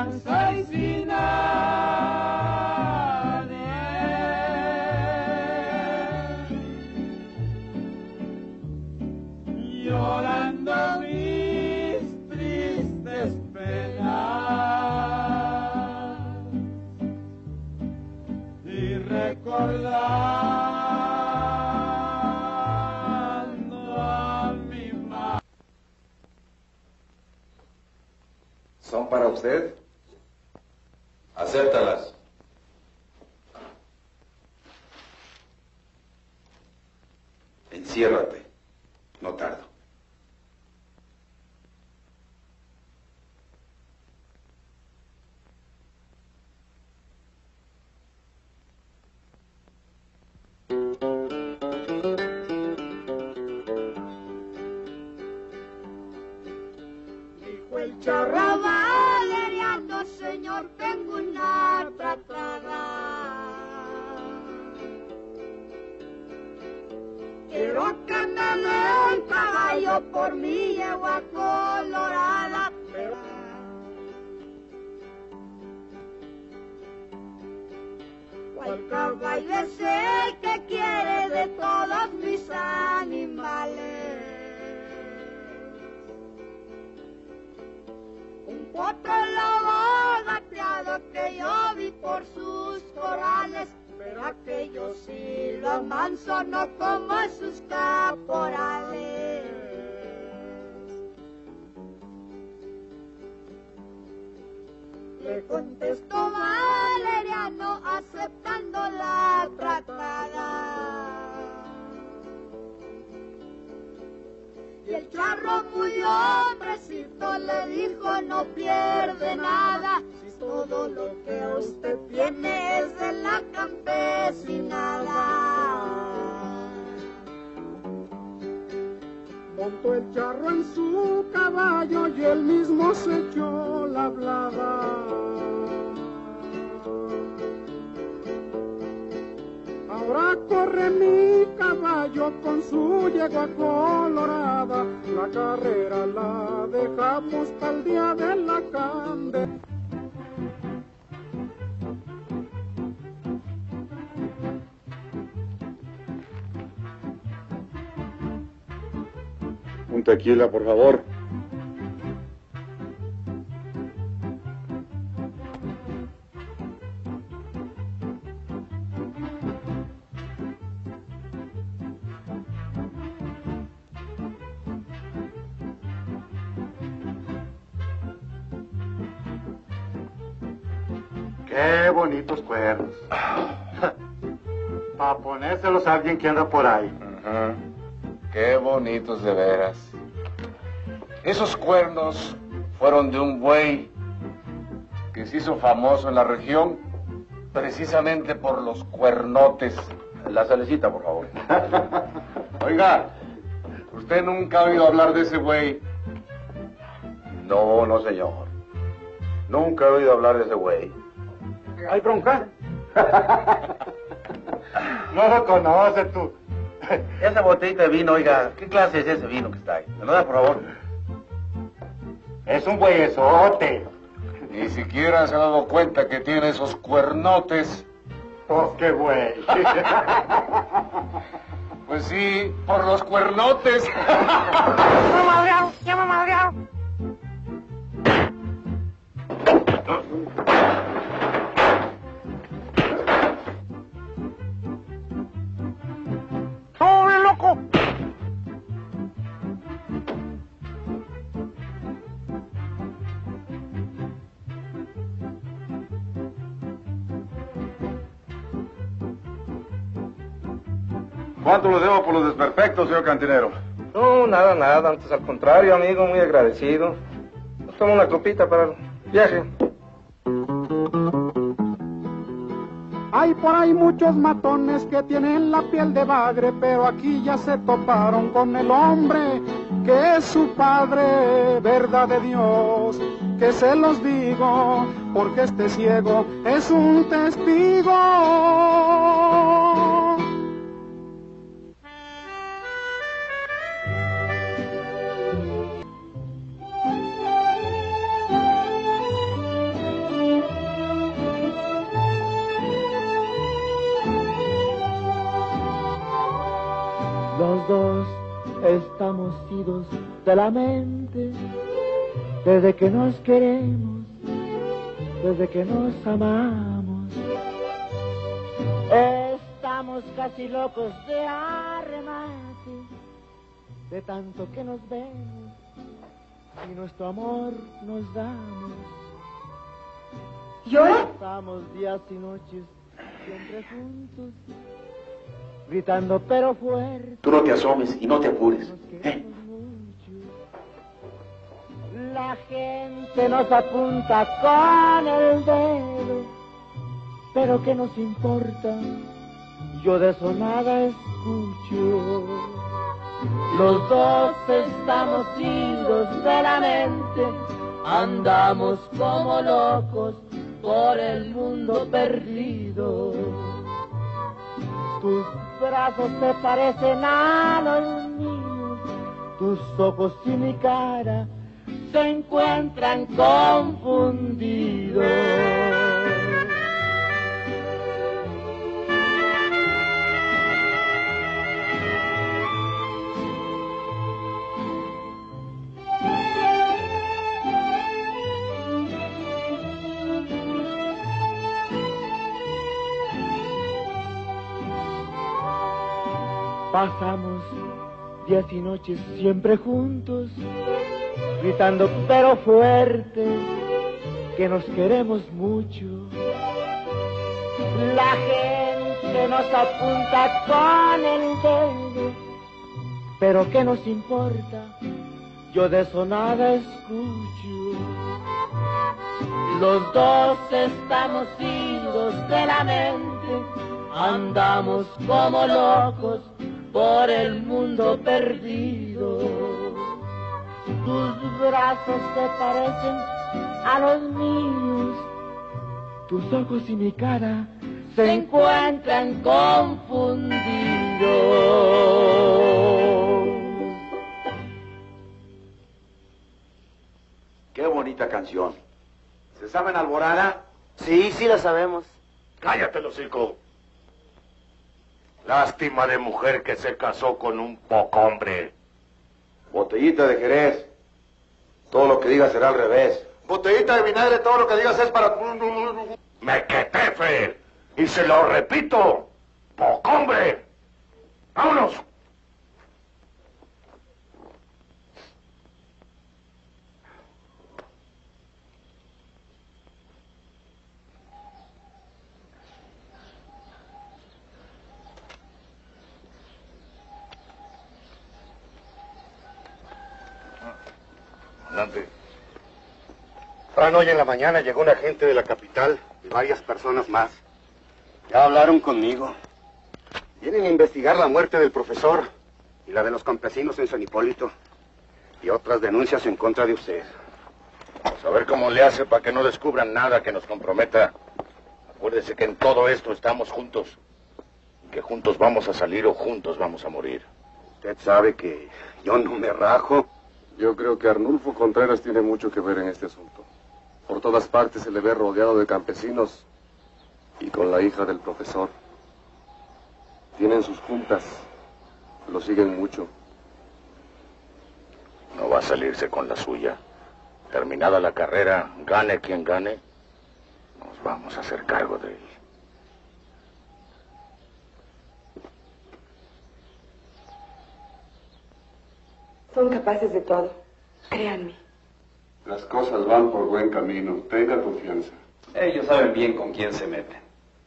S1: esperanza y sin nadie. Llorando mis tristes penas y recordando a mi madre.
S10: ¿Son para usted?
S3: Acéptalas.
S10: Enciérrate. No tardo.
S11: Dijo el charro valeriano, señor, tengo una tratada. Quiero que me den caballo por mi yegua colorada, pero cuál caballo es el que quiere de todos mis animales. Un potro lobo gateado que yo vi por sus corrales, pero aquello sí lo amanso, no como sus caporales. Le contestó Valeriano aceptando la tratada. Y el charro muy hombrecito le dijo: no pierde nada, si todo lo que usted tiene es de la campesinada.
S1: Montó el charro en su caballo y él mismo se echó la hablada. Ahora corre mi caballo con su yegua colorada, la carrera la dejamos para el día de la candela.
S17: Un tequila, por favor.
S8: Qué bonitos cuernos. Para ponérselos a alguien que anda por ahí.
S3: Ajá. Qué bonitos de veras. Esos cuernos fueron de un buey que se hizo famoso en la región precisamente por los cuernotes. La salecita, por favor.
S10: Oiga, ¿usted nunca ha oído hablar de ese buey?
S17: No, no, señor. Nunca he oído hablar de ese güey.
S8: ¿Hay bronca? No lo conoces tú.
S17: Esa botellita de vino, oiga, ¿qué clase es ese vino que está ahí? ¿Me lo da, por favor?
S8: Es un bueyesote.
S3: Ni siquiera se ha dado cuenta que tiene esos cuernotes.
S8: Pues qué güey.
S3: Pues sí, por los cuernotes.
S11: ¡Ya me madrearon! ¡Ya me madrearon!
S1: ¡Pobre loco!
S17: ¿Cuánto le debo por los desperfectos, señor cantinero?
S6: No, nada, nada. Antes al contrario, amigo, muy agradecido. Nos toma una copita para el viaje.
S1: Hay por ahí muchos matones que tienen la piel de bagre, pero aquí ya se toparon con el hombre que es su padre, verdad de Dios, que se los digo, porque este ciego es un testigo.
S15: idos de la mente, desde que nos queremos, desde que nos amamos. Estamos casi locos de arremate, de tanto que nos vemos y nuestro amor nos damos.
S9: ¿Y ahora?
S15: Pasamos días y noches siempre juntos, gritando pero fuerte.
S17: Tú no te asomes y no te apures. ¿Eh?
S15: La gente nos apunta con el dedo, pero ¿qué nos importa? Yo de eso nada escucho. Los dos estamos idos de la mente, andamos como locos por el mundo perdido. Tus brazos se parecen a los míos, tus ojos y mi cara se encuentran confundidos. Pasamos días y noches siempre juntos, gritando pero fuerte que nos queremos mucho. La gente nos apunta con el dedo, pero ¿qué nos importa? Yo de eso nada escucho. Los dos estamos idos de la mente, andamos como locos por el mundo perdido. Tus brazos se parecen a los míos, tus ojos y mi cara se encuentran confundidos.
S17: Qué bonita canción. ¿Se saben Alborada?
S18: Sí, sí la sabemos.
S2: Cállate, hocico. Lástima de mujer que se casó con un pocombre.
S17: Botellita de Jerez. Todo lo que digas será al revés.
S16: Botellita de vinagre, todo lo que digas es para...
S2: Mequetefe. Y se lo repito. Pocombre. Vámonos. Adelante.
S18: Anoche en la mañana llegó un agente de la capital y varias personas más. Ya hablaron conmigo. Vienen a investigar la muerte del profesor y la de los campesinos en San Hipólito y otras denuncias en contra de usted.
S2: Vamos a ver cómo le hace para que no descubran nada que nos comprometa. Acuérdese que en todo esto estamos juntos. Y que juntos vamos a salir o juntos vamos a morir.
S18: Usted sabe que yo no me rajo.
S10: Yo creo que Arnulfo Contreras tiene mucho que ver en este asunto. Por todas partes se le ve rodeado de campesinos y con la hija del profesor. Tienen sus juntas, lo siguen mucho.
S2: No va a salirse con la suya. Terminada la carrera, gane quien gane, nos vamos a hacer cargo de él.
S9: Son capaces de todo, créanme.
S10: Las cosas van por buen camino, tenga confianza.
S20: Ellos saben bien con quién se meten.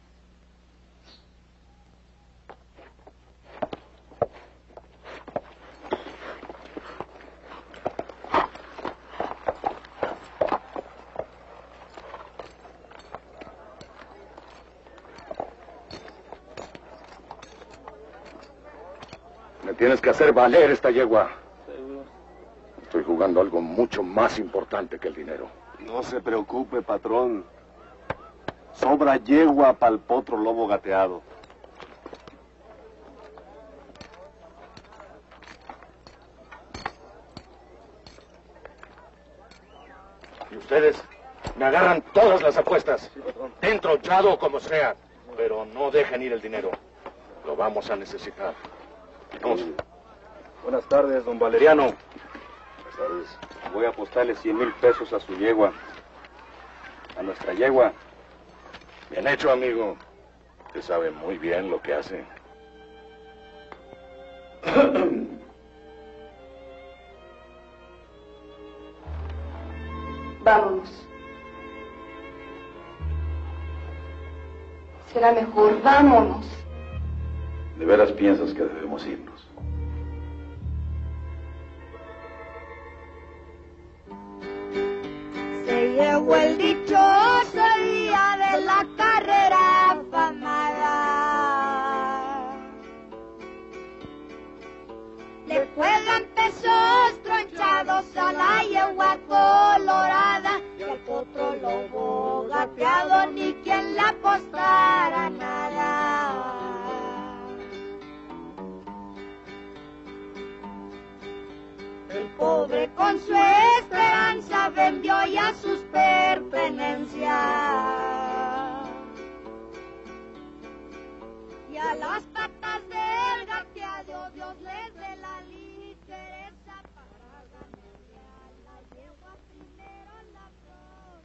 S2: Me tienes que hacer valer esta yegua. Estoy jugando algo mucho más importante que el dinero.
S14: No se preocupe, patrón. Sobra yegua pa'l potro lobo gateado.
S2: Y ustedes me agarran todas las apuestas. Dentro, llado o como sea. Pero no dejen ir el dinero. Lo vamos a necesitar. Vamos.
S20: Buenas tardes, don Valeriano. Pues voy a apostarle cien mil pesos a su yegua. A nuestra yegua.
S3: Bien hecho, amigo. Usted sabe muy bien lo que hace.
S9: Vámonos. Será mejor, vámonos.
S17: ¿De veras piensas que debemos irnos?
S11: Se llegó el dichoso día de la carrera afamada. Le juegan pesos tronchados a la yegua colorada y al potro lobo gateado, ni quien la apostara nada. El pobre con su esperanza vendió ya sus pertenencias y a las patas del gateado Dios les dé la ligereza para ganarle a la yegua primero la flor.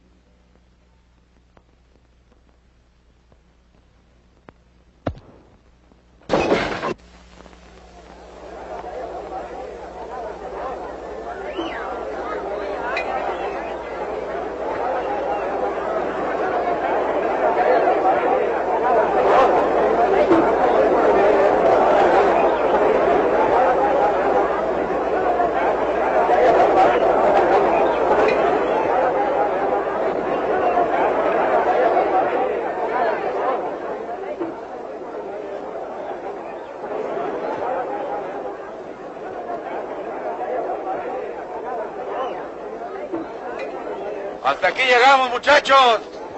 S2: Hasta aquí llegamos, muchachos.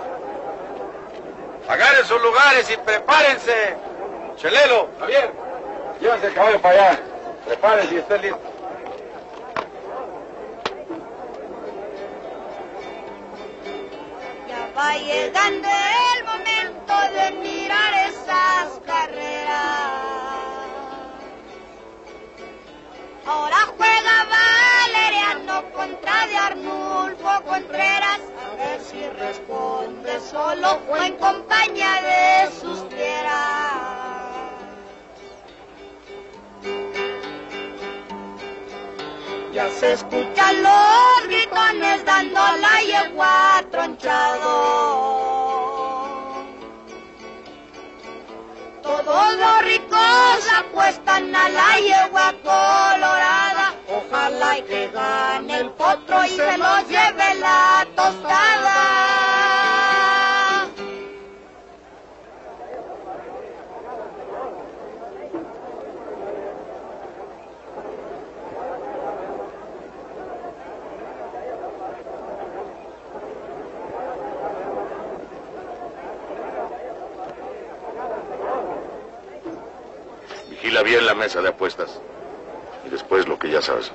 S2: Agarren sus lugares y prepárense. Chelelo, Javier,
S17: Llévense el caballo para allá. Prepárense y estén listos.
S11: Ya va llegando el momento de mirar esas carreras. Ahora juega Valeriano contra de Arnulfo Contreras, a ver si responde solo o en compañía de sus fieras. Ya se escuchan los gritones dando la yegua tronchado. Todos los ricos apuestan a la yegua colorada. Ojalá y que gane el potro y se los lleve la tostada.
S3: Vigila bien la mesa de apuestas. Y después lo que ya sabes.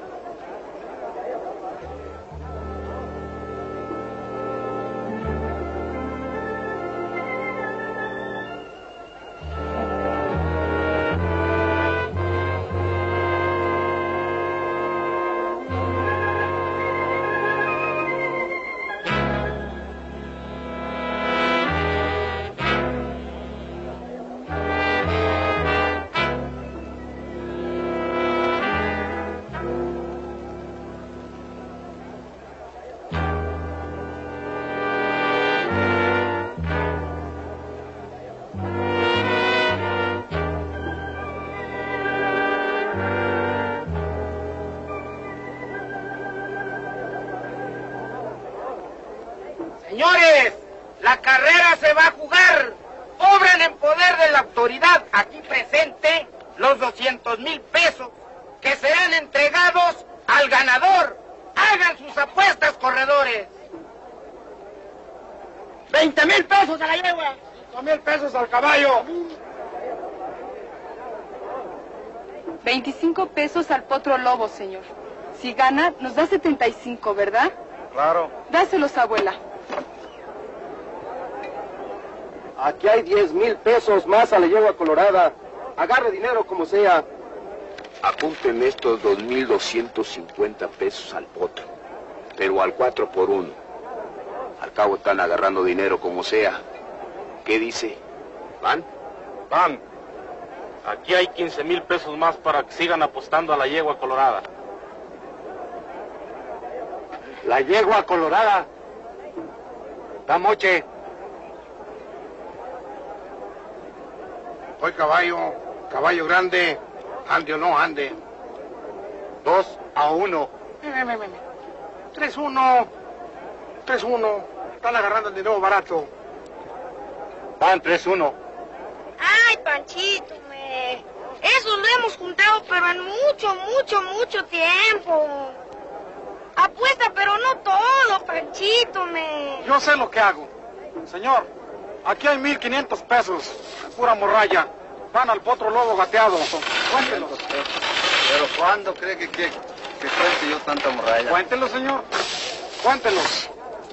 S5: Señores, la carrera se va a jugar. Obran en poder de la autoridad aquí presente los doscientos mil pesos que serán entregados al ganador. Hagan sus apuestas, corredores.
S13: veinte mil pesos a la yegua.
S2: cinco mil pesos al caballo.
S9: veinticinco pesos al potro lobo, señor. Si gana, nos da setenta y cinco, ¿verdad?
S2: Claro.
S9: Dáselos, abuela.
S6: Aquí hay diez mil pesos más a la yegua colorada. Agarre dinero como sea.
S18: Apunten estos dos mil doscientos cincuenta pesos al potro, pero al cuatro por uno. Al cabo están agarrando dinero como sea. ¿Qué dice? ¿Van?
S6: Van. Aquí hay quince mil pesos más para que sigan apostando a la yegua colorada.
S2: La yegua colorada. Da moche.
S8: Hoy caballo, caballo grande, ande o no ande. Dos a uno. Tres uno. Tres uno. Están agarrando el dinero barato.
S2: Van tres uno.
S11: Ay, Panchito, me... Eso lo hemos juntado, pero en mucho, mucho, mucho tiempo. Apuesta, pero no todo, Panchito, me...
S13: Yo sé lo que hago. Señor, aquí hay mil quinientos pesos. Pura morralla. Van al potro lobo gateado. Cuéntelos.
S12: ¿Pero cuándo cree que, que, que cuente yo tanta morralla?
S13: Cuéntelos, señor. Cuéntelos.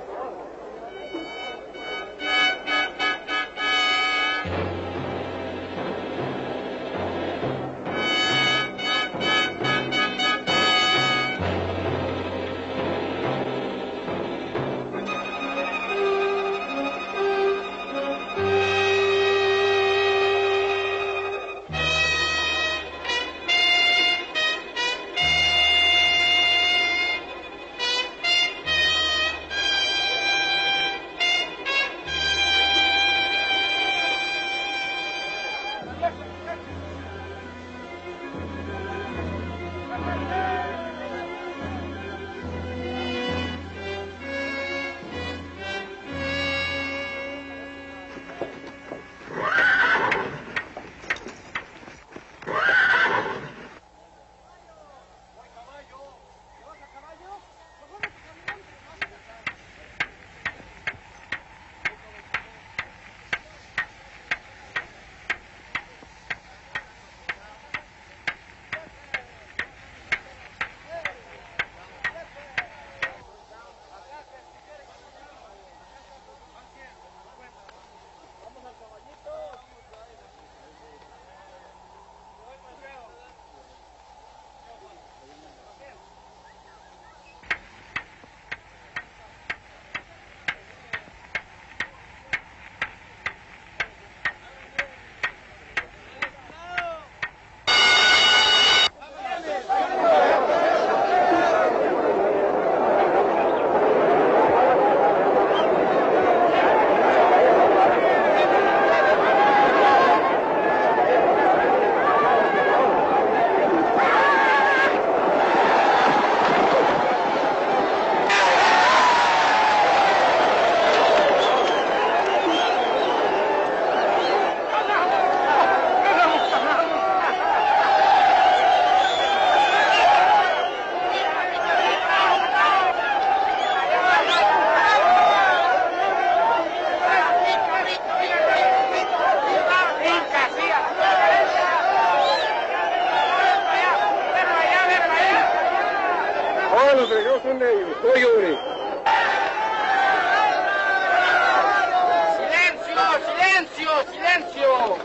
S5: ¡Silencio, silencio, silencio!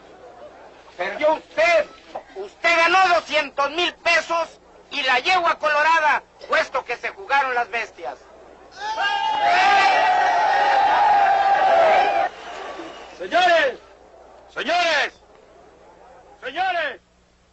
S5: Perdió usted. Usted ganó doscientos mil pesos y la yegua colorada, puesto que se jugaron las bestias.
S17: Señores, señores, señores.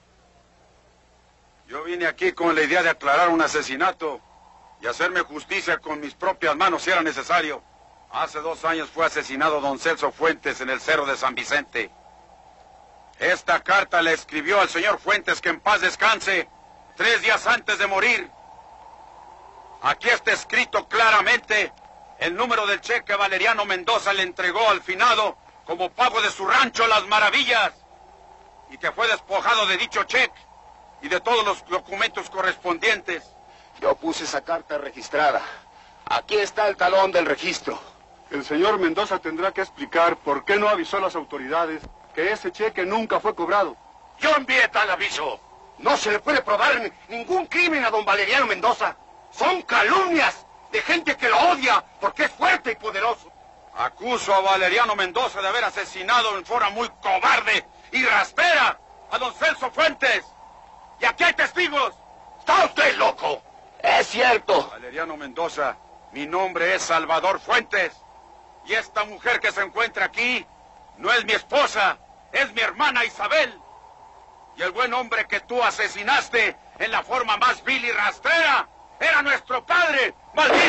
S17: Yo vine aquí con la idea de aclarar un asesinato y hacerme justicia con mis propias manos si era necesario. Hace dos años fue asesinado don Celso Fuentes en el Cerro de San Vicente. Esta carta le escribió al señor Fuentes que en paz descanse tres días antes de morir. Aquí está escrito claramente el número del cheque que Valeriano Mendoza le entregó al finado como pago de su rancho Las Maravillas y que fue despojado de dicho cheque y de todos los documentos correspondientes.
S18: Yo puse esa carta registrada. Aquí está el talón del registro.
S8: El señor Mendoza tendrá que explicar por qué no avisó a las autoridades que ese cheque nunca fue cobrado.
S18: Yo envié tal aviso. No se le puede probar ningún crimen a don Valeriano Mendoza. Son calumnias de gente que lo odia porque es fuerte y poderoso.
S17: Acuso a Valeriano Mendoza de haber asesinado en forma muy cobarde y rastrera a don Celso Fuentes.
S2: Y aquí hay testigos. ¿Está usted loco?
S4: Es cierto.
S17: Valeriano Mendoza, mi nombre es Salvador Fuentes. Y esta mujer que se encuentra aquí no es mi esposa, es mi hermana Isabel. Y el buen hombre que tú asesinaste en la forma más vil y rastrera era nuestro padre, maldito.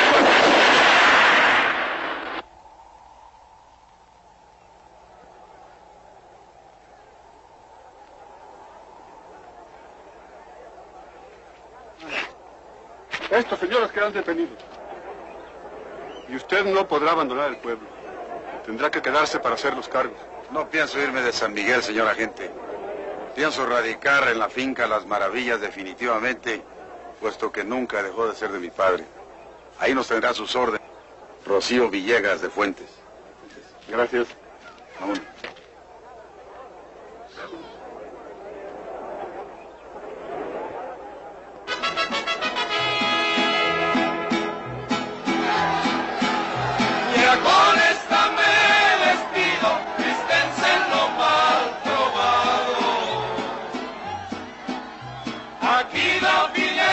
S10: Estos señores quedan detenidos. Y usted no podrá abandonar el pueblo. Tendrá que quedarse para hacer los cargos.
S17: No pienso irme de San Miguel, señor agente. Pienso radicar en la finca Las Maravillas definitivamente, puesto que nunca dejó de ser de mi padre. Ahí nos tendrá sus órdenes. Rocío Villegas de Fuentes.
S10: Gracias.
S17: Vámonos.
S1: Con esta me despido, dispensen lo mal probado. Aquí la fila